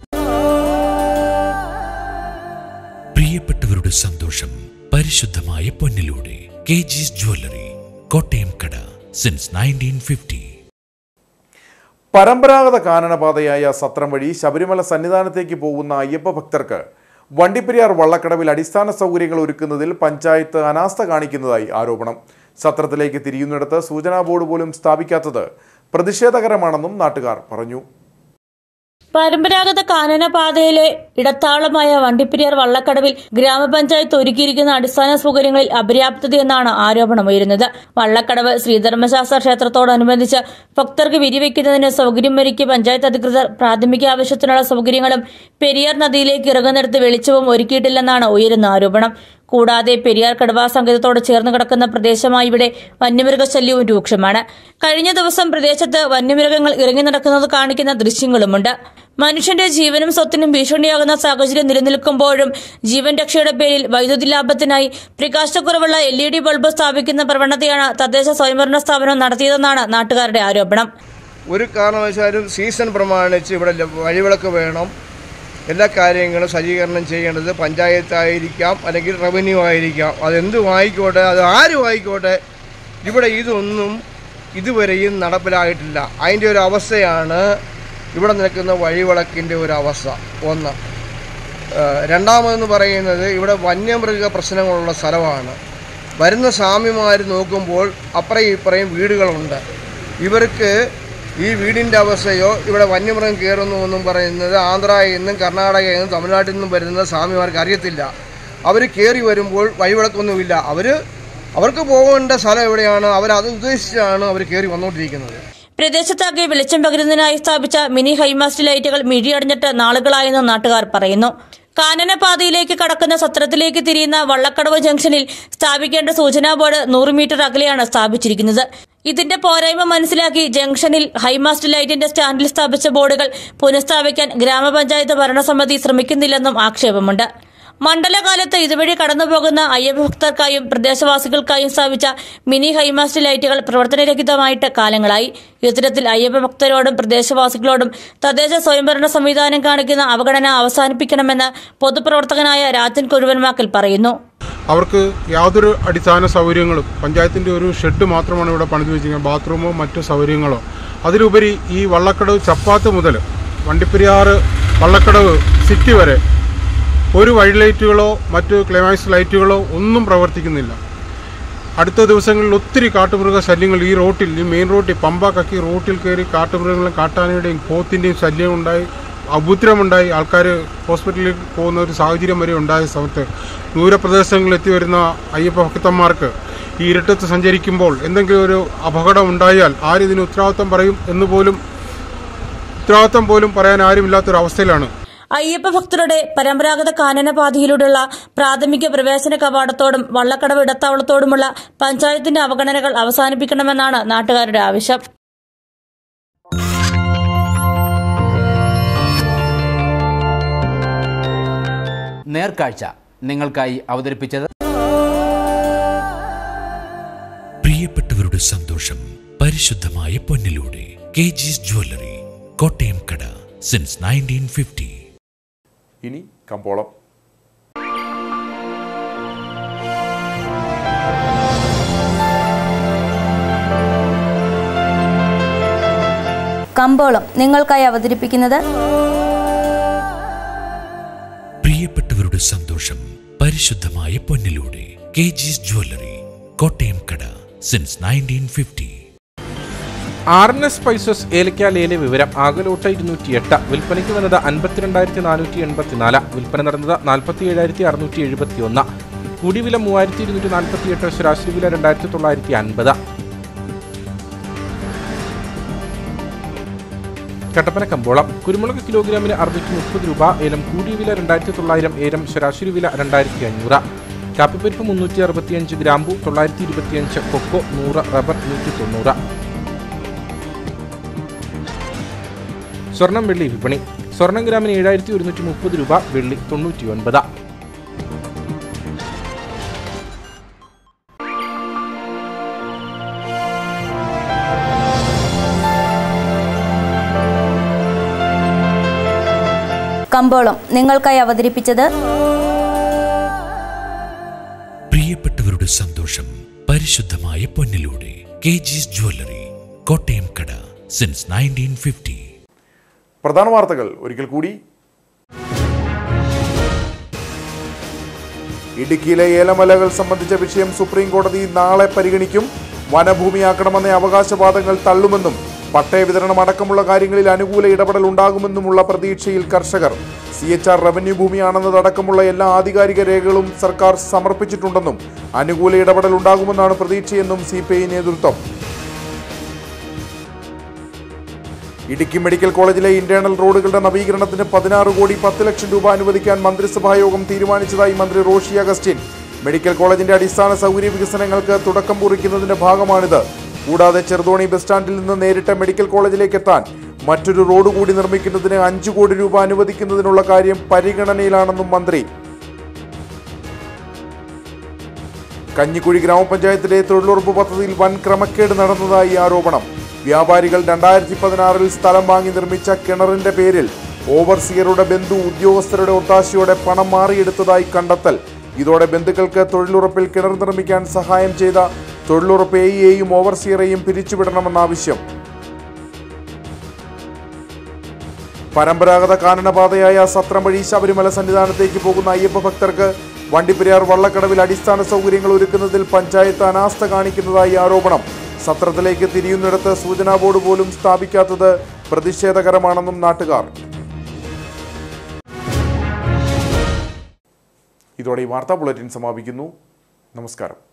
പ്രിയപ്പെട്ടവരുടെ സന്തോഷം പരിശുദ്ധമായ പൊന്നിലൂടെ KG's ജ്വല്ലറി, കോട്ടയം കട, സിൻസ് 1950. പരമ്പരാഗത കാനനപാതയായ സത്രം വഴി ശബരിമല സന്നിധാനത്തേക്ക് പോകുന്ന അയ്യപ്പ ഭക്തർക്ക് വണ്ടിപ്പെരിയാർ വള്ളക്കടവിൽ അടിസ്ഥാന സൗകര്യങ്ങൾ ഒരുക്കുന്നതിൽ പഞ്ചായത്ത് അനാസ്ഥ കാണിക്കുന്നതായി ആരോപണം. സത്രത്തിലേക്ക് തിരിയുന്നിടത്ത് സൂചനാ ബോർഡ് പോലും സ്ഥാപിക്കാത്തത് പ്രതിഷേധകരമാണെന്നും നാട്ടുകാർ പറഞ്ഞു. പരമ്പരാഗത കാനനപാതയിലെ ഇടത്താളമായ വണ്ടിപ്പെരിയാർ വള്ളക്കടവിൽ ഗ്രാമപഞ്ചായത്ത് ഒരുക്കിയിരിക്കുന്ന അടിസ്ഥാന സൗകര്യങ്ങളിൽ അപര്യാപ്തതയെന്നാണ് ആരോപണമുയരുന്നത്. വള്ളക്കടവ് ശ്രീധർമ്മശാസ്ത്ര ക്ഷേത്രത്തോടനുബന്ധിച്ച് ഭക്തർക്ക് വിരിവെക്കുന്നതിന് സൗകര്യമൊരുക്കി പഞ്ചായത്ത് അധികൃതർ പ്രാഥമിക ആവശ്യത്തിനുള്ള സൗകര്യങ്ങളും പെരിയാർ നദിയിലേക്ക് ഇറങ്ങുന്നിടത്ത് വെളിച്ചവും ഒരുക്കിയിട്ടില്ലെന്നാണ് ഉയരുന്ന ആരോപണം. കൂടാതെ പെരിയാർ കടുവാ സങ്കേതത്തോട് ചേർന്ന് കിടക്കുന്ന പ്രദേശമായി ഇവിടെ വന്യമൃഗശല്യവും രൂക്ഷമാണ്. കഴിഞ്ഞ ദിവസം പ്രദേശത്ത് വന്യമൃഗങ്ങൾ ഇറങ്ങി നടക്കുന്നത് കാണിക്കുന്ന ദൃശ്യങ്ങളുമുണ്ട്. മനുഷ്യന്റെ ജീവനും സ്വത്തിനും ഭീഷണിയാകുന്ന സാഹചര്യം നിലനിൽക്കുമ്പോഴും ജീവൻ രക്ഷയുടെ പേരിൽ വൈദ്യുതി ലാഭത്തിനായി പ്രകാശക്കുറവുള്ള LED ബൾബ് സ്ഥാപിക്കുന്ന പ്രവണതയാണ് തദ്ദേശ സ്വയംഭരണ സ്ഥാപനം നടത്തിയതെന്നാണ് നാട്ടുകാരുടെ ആരോപണം. ഒരു കാരണവശാലും സീസൺ പ്രമാണിച്ച് ഇവിടെ വഴിവിളക്ക് വേണം. എല്ലാ കാര്യങ്ങളും സജ്ജീകരണം ചെയ്യേണ്ടത് പഞ്ചായത്തായിരിക്കാം, അല്ലെങ്കിൽ റവന്യൂ ആയിരിക്കാം. അതെന്തും ആയിക്കോട്ടെ, അത് ആരും ആയിക്കോട്ടെ, ഇവിടെ ഇതൊന്നും ഇതുവരെയും നടപ്പിലായിട്ടില്ല. അതിൻ്റെ ഒരു അവസ്ഥയാണ് ഇവിടെ നിൽക്കുന്ന വഴിവിളക്കിൻ്റെ ഒരു അവസ്ഥ. ഒന്ന്. രണ്ടാമതെന്ന് പറയുന്നത് ഇവിടെ വന്യമൃഗ പ്രശ്നങ്ങളുള്ള സ്ഥലമാണ്. വരുന്ന സ്വാമിമാർ നോക്കുമ്പോൾ അപ്പുറയും ഇപ്പുറയും വീടുകളുണ്ട്. ഇവർക്ക് ഈ വീടിൻ്റെ അവസ്ഥയോ ഇവിടെ വന്യമൃഗം കയറുന്നു എന്നും പറയുന്നത് ആന്ധ്രയിൽ നിന്നും കർണാടകയിൽ നിന്നും തമിഴ്നാട്ടിൽ നിന്നും വരുന്ന സ്വാമിമാർക്ക് അറിയത്തില്ല. അവർ കയറി വരുമ്പോൾ വഴിവിളക്കൊന്നുമില്ല. അവർക്ക് പോകേണ്ട സ്ഥലം എവിടെയാണ്, അവരത് ഉദ്ദേശിച്ചാണ് അവർ കയറി വന്നുകൊണ്ടിരിക്കുന്നത്. പ്രദേശത്താകെ വെളിച്ചം പകരുന്നതിനായി സ്ഥാപിച്ച മിനി ഹൈമാസ്റ്റ് ലൈറ്റുകൾ മിഴിയടഞ്ഞിട്ട് നാളുകളായെന്ന് നാട്ടുകാർ പറയുന്നു. കാനനപാതയിലേക്ക് കടക്കുന്ന സത്രത്തിലേക്ക് തിരിയുന്ന വള്ളക്കടവ് ജംഗ്ഷനിൽ സ്ഥാപിക്കേണ്ട സൂചനാ ബോർഡ് 100 മീറ്റർ അകലെയാണ് സ്ഥാപിച്ചിരിക്കുന്നത്. ഇതിന്റെ പോരായ്മ മനസ്സിലാക്കി ജംഗ്ഷനിൽ ഹൈമാസ്റ്റ് ലൈറ്റിന്റെ സ്റ്റാൻഡിൽ സ്ഥാപിച്ച ബോർഡുകൾ പുനഃസ്ഥാപിക്കാൻ ഗ്രാമപഞ്ചായത്ത് ഭരണസമിതി ശ്രമിക്കുന്നില്ലെന്നും ആക്ഷേപമുണ്ട്. മണ്ഡലകാലത്ത് ഇതുവഴി കടന്നുപോകുന്ന അയ്യപ്പഭക്തർക്കായും പ്രദേശവാസികൾക്കായും സ്ഥാപിച്ച മിനി ഹൈമാസ്റ്റ് ലൈറ്റുകൾ പ്രവർത്തനരഹിതമായിട്ട് കാലങ്ങളായി. ഇത്തരത്തിൽ അയ്യപ്പഭക്തരോടും പ്രദേശവാസികളോടും തദ്ദേശ സ്വയംഭരണ സംവിധാനം കാണിക്കുന്ന അവഗണന അവസാനിപ്പിക്കണമെന്ന് പൊതുപ്രവർത്തകനായ രാജൻ കുരുവൻമാക്കൽ പറയുന്നു. അവർക്ക് യാതൊരു അടിസ്ഥാന സൗകര്യങ്ങളും, പഞ്ചായത്തിൻ്റെ ഒരു ഷെഡ് മാത്രമാണ് ഇവിടെ പണിത് വെച്ചിരിക്കുന്നത്, ബാത്റൂമോ മറ്റു സൗകര്യങ്ങളോ. അതിലുപരി ഈ വള്ളക്കടവ് ചപ്പാത്ത് മുതൽ വണ്ടിപ്പെരിയാറ് വള്ളക്കടവ് സിറ്റി വരെ ഒരു വഴി ലൈറ്റുകളോ മറ്റു ക്ലൈമാക്സ് ലൈറ്റുകളോ ഒന്നും പ്രവർത്തിക്കുന്നില്ല. അടുത്ത ദിവസങ്ങളിൽ ഒത്തിരി കാട്ടുമൃഗ ശല്യങ്ങൾ ഈ റോട്ടിൽ, ഈ മെയിൻ റോട്ടിൽ, പമ്പ കക്കി റോട്ടിൽ കയറി കാട്ടുമൃഗങ്ങളും കാട്ടാനയുടെയും പോത്തിൻ്റെയും ശല്യം ഉണ്ടായി, അഭുദ്രമുണ്ടായി. ആൾക്കാർ ഹോസ്പിറ്റലിലേക്ക് പോകുന്ന ഒരു സാഹചര്യം വരെ ഉണ്ടായ സമയത്ത് ദൂരപ്രദേശങ്ങളിൽ എത്തി വരുന്ന അയ്യപ്പ ഭക്തന്മാർക്ക് ഈ ഇരുട്ടത്ത് സഞ്ചരിക്കുമ്പോൾ എന്തെങ്കിലും ഒരു അപകടം ഉണ്ടായാൽ ആരിതിന് ഉത്തരവാദിത്വം പറയും എന്ന് പോലും പറയാൻ ആരുമില്ലാത്തൊരവസ്ഥയിലാണ്. അയ്യപ്പ ഭക്തരുടെ പരമ്പരാഗത കാനനപാതയിലൂടെയുള്ള പ്രാഥമിക പ്രവേശന കവാടത്തോടും വള്ളക്കടവ് ഇടത്താവളത്തോടുമുള്ള പഞ്ചായത്തിന്റെ അവഗണനകൾ അവസാനിപ്പിക്കണമെന്നാണ് നാട്ടുകാരുടെ ആവശ്യം. നേർക്കാഴ്ച നിങ്ങൾക്കായി അവതരിപ്പിച്ചത് പ്രിയപ്പെട്ടവരുടെ സന്തോഷം പരിശുദ്ധമായ പൊന്നിലൂടെ KG's ജ്വല്ലറി, കോട്ടയം കട, സിൻസ് 1950. ഇനി കമ്പോളം. കമ്പോളം നിങ്ങൾക്കായി അവതരിപ്പിക്കുന്നത് പ്രിയപ്പെട്ടവരുടെ സന്തോഷം പരിശുദ്ധമായ പൊന്നിലൂടെ KG's ജ്വല്ലറി, കോട്ടയം കട, സിൻസ് 1950. RNS സ്പൈസസ് ഏലക്കാലേലെ വിവരം. ആകലോട്ട 208, വിൽപ്പനയ്ക്ക് വന്നത് 52,484, വിൽപ്പന നടന്നത് 47,671, കൂടി വില 3,248, ശരാശരി വില 2,950. കട്ടപ്പന കമ്പോളം. കുരുമുളക് കിലോഗ്രാമിന് 630 രൂപ, ഏലം കൂടിയ വില 2,900, ഏലം ശരാശരി വില 2,500. കാപ്പിപ്പരിപ്പ് 365, ഗ്രാമ്പു 925, കൊക്കോ 100, റബ്ബർ 190. സ്വർണം വെള്ളി വിപണി. സ്വർണം ഗ്രാമിന് 7,130 രൂപ, വെള്ളി 99. കമ്പോളം നിങ്ങൾക്കായി അവതരിപ്പിച്ചത് പ്രിയപ്പെട്ടവരുടെ സന്തോഷം പരിശുദ്ധമായ പൊന്നിലൂടെ KG's ജ്വല്ലറി, കോട്ടയം കട, സിൻസ് 1950. പ്രധാന വാർത്തകൾ ഒരിക്കൽ കൂടി. ഇടുക്കിയിലെ ഏലമലകൾ സംബന്ധിച്ച വിഷയം സുപ്രീം കോടതി നാളെ പരിഗണിക്കും. വനഭൂമിയാക്കണമെന്ന അവകാശവാദങ്ങൾ തള്ളുമെന്നും പട്ടയ വിതരണം അടക്കമുള്ള കാര്യങ്ങളിൽ അനുകൂല ഇടപെടൽ ഉണ്ടാകുമെന്നുമുള്ള പ്രതീക്ഷയിൽ കർഷകർ. CHR റവന്യൂ ഭൂമിയാണെന്നതടക്കമുള്ള എല്ലാ ആധികാരിക രേഖകളും സർക്കാർ സമർപ്പിച്ചിട്ടുണ്ടെന്നും അനുകൂല ഇടപെടൽ ഉണ്ടാകുമെന്നാണ് പ്രതീക്ഷയെന്നും CPI നേതൃത്വം. ഇടുക്കി മെഡിക്കൽ കോളേജിലെ ഇന്റേണൽ റോഡുകളുടെ നവീകരണത്തിന് 16 കോടി 10 ലക്ഷം രൂപ അനുവദിക്കാൻ മന്ത്രിസഭായോഗം തീരുമാനിച്ചതായി മന്ത്രി റോഷി അഗസ്റ്റിൻ. മെഡിക്കൽ കോളേജിന്റെ അടിസ്ഥാന സൗകര്യ വികസനങ്ങൾക്ക് തുടക്കം കുറിക്കുന്നതിന്റെ ഭാഗമാണിത്. കൂടാതെ ചെറുതോണി ബസ് സ്റ്റാൻഡിൽ നിന്ന് നേരിട്ട് മെഡിക്കൽ കോളേജിലേക്ക് എത്താൻ മറ്റൊരു റോഡ് കൂടി നിർമ്മിക്കുന്നതിന് 5 കോടി രൂപ അനുവദിക്കുന്നതിനുള്ള കാര്യം പരിഗണനയിലാണെന്നും മന്ത്രി. കഞ്ഞിക്കുഴി ഗ്രാമപഞ്ചായത്തിലെ തൊഴിലുറപ്പ് പദ്ധതിയിൽ വൻ ക്രമക്കേട് നടന്നതായി ആരോപണം. വ്യാപാരികൾ 2016 സ്ഥലം വാങ്ങി നിർമ്മിച്ച കിണറിന്റെ പേരിൽ ഓവർസിയറുടെ ബന്ധു ഉദ്യോഗസ്ഥരുടെ ഒത്താശയോടെ പണം മാറിയെടുത്തതായി കണ്ടെത്തൽ. ഇതോടെ ബന്ധുക്കൾക്ക് തൊഴിലുറപ്പിൽ കിണർ നിർമ്മിക്കാൻ സഹായം ചെയ്ത തൊഴിലുറപ്പ് എയും ഓവർസിയറെയും പിരിച്ചുവിടണമെന്നാവശ്യം. പരമ്പരാഗത കാനനപാതയായ സത്രം വഴി ശബരിമല സന്നിധാനത്തേക്ക് പോകുന്ന അയ്യപ്പ ഭക്തർക്ക് വണ്ടിപ്പെരിയാർ വള്ളക്കടവിൽ അടിസ്ഥാന സൗകര്യങ്ങൾ ഒരുക്കുന്നതിൽ പഞ്ചായത്ത് അനാസ്ഥ കാണിക്കുന്നതായി ആരോപണം. സത്രത്തിലേക്ക് തിരിയുന്നിടത്ത് സൂചനാ ബോർഡ് പോലും സ്ഥാപിക്കാത്തത് പ്രതിഷേധകരമാണെന്നും നാട്ടുകാർ. ഇതോടെ ഈ വാർത്താ ബുള്ളറ്റിൻ സമാപിക്കുന്നു. നമസ്കാരം.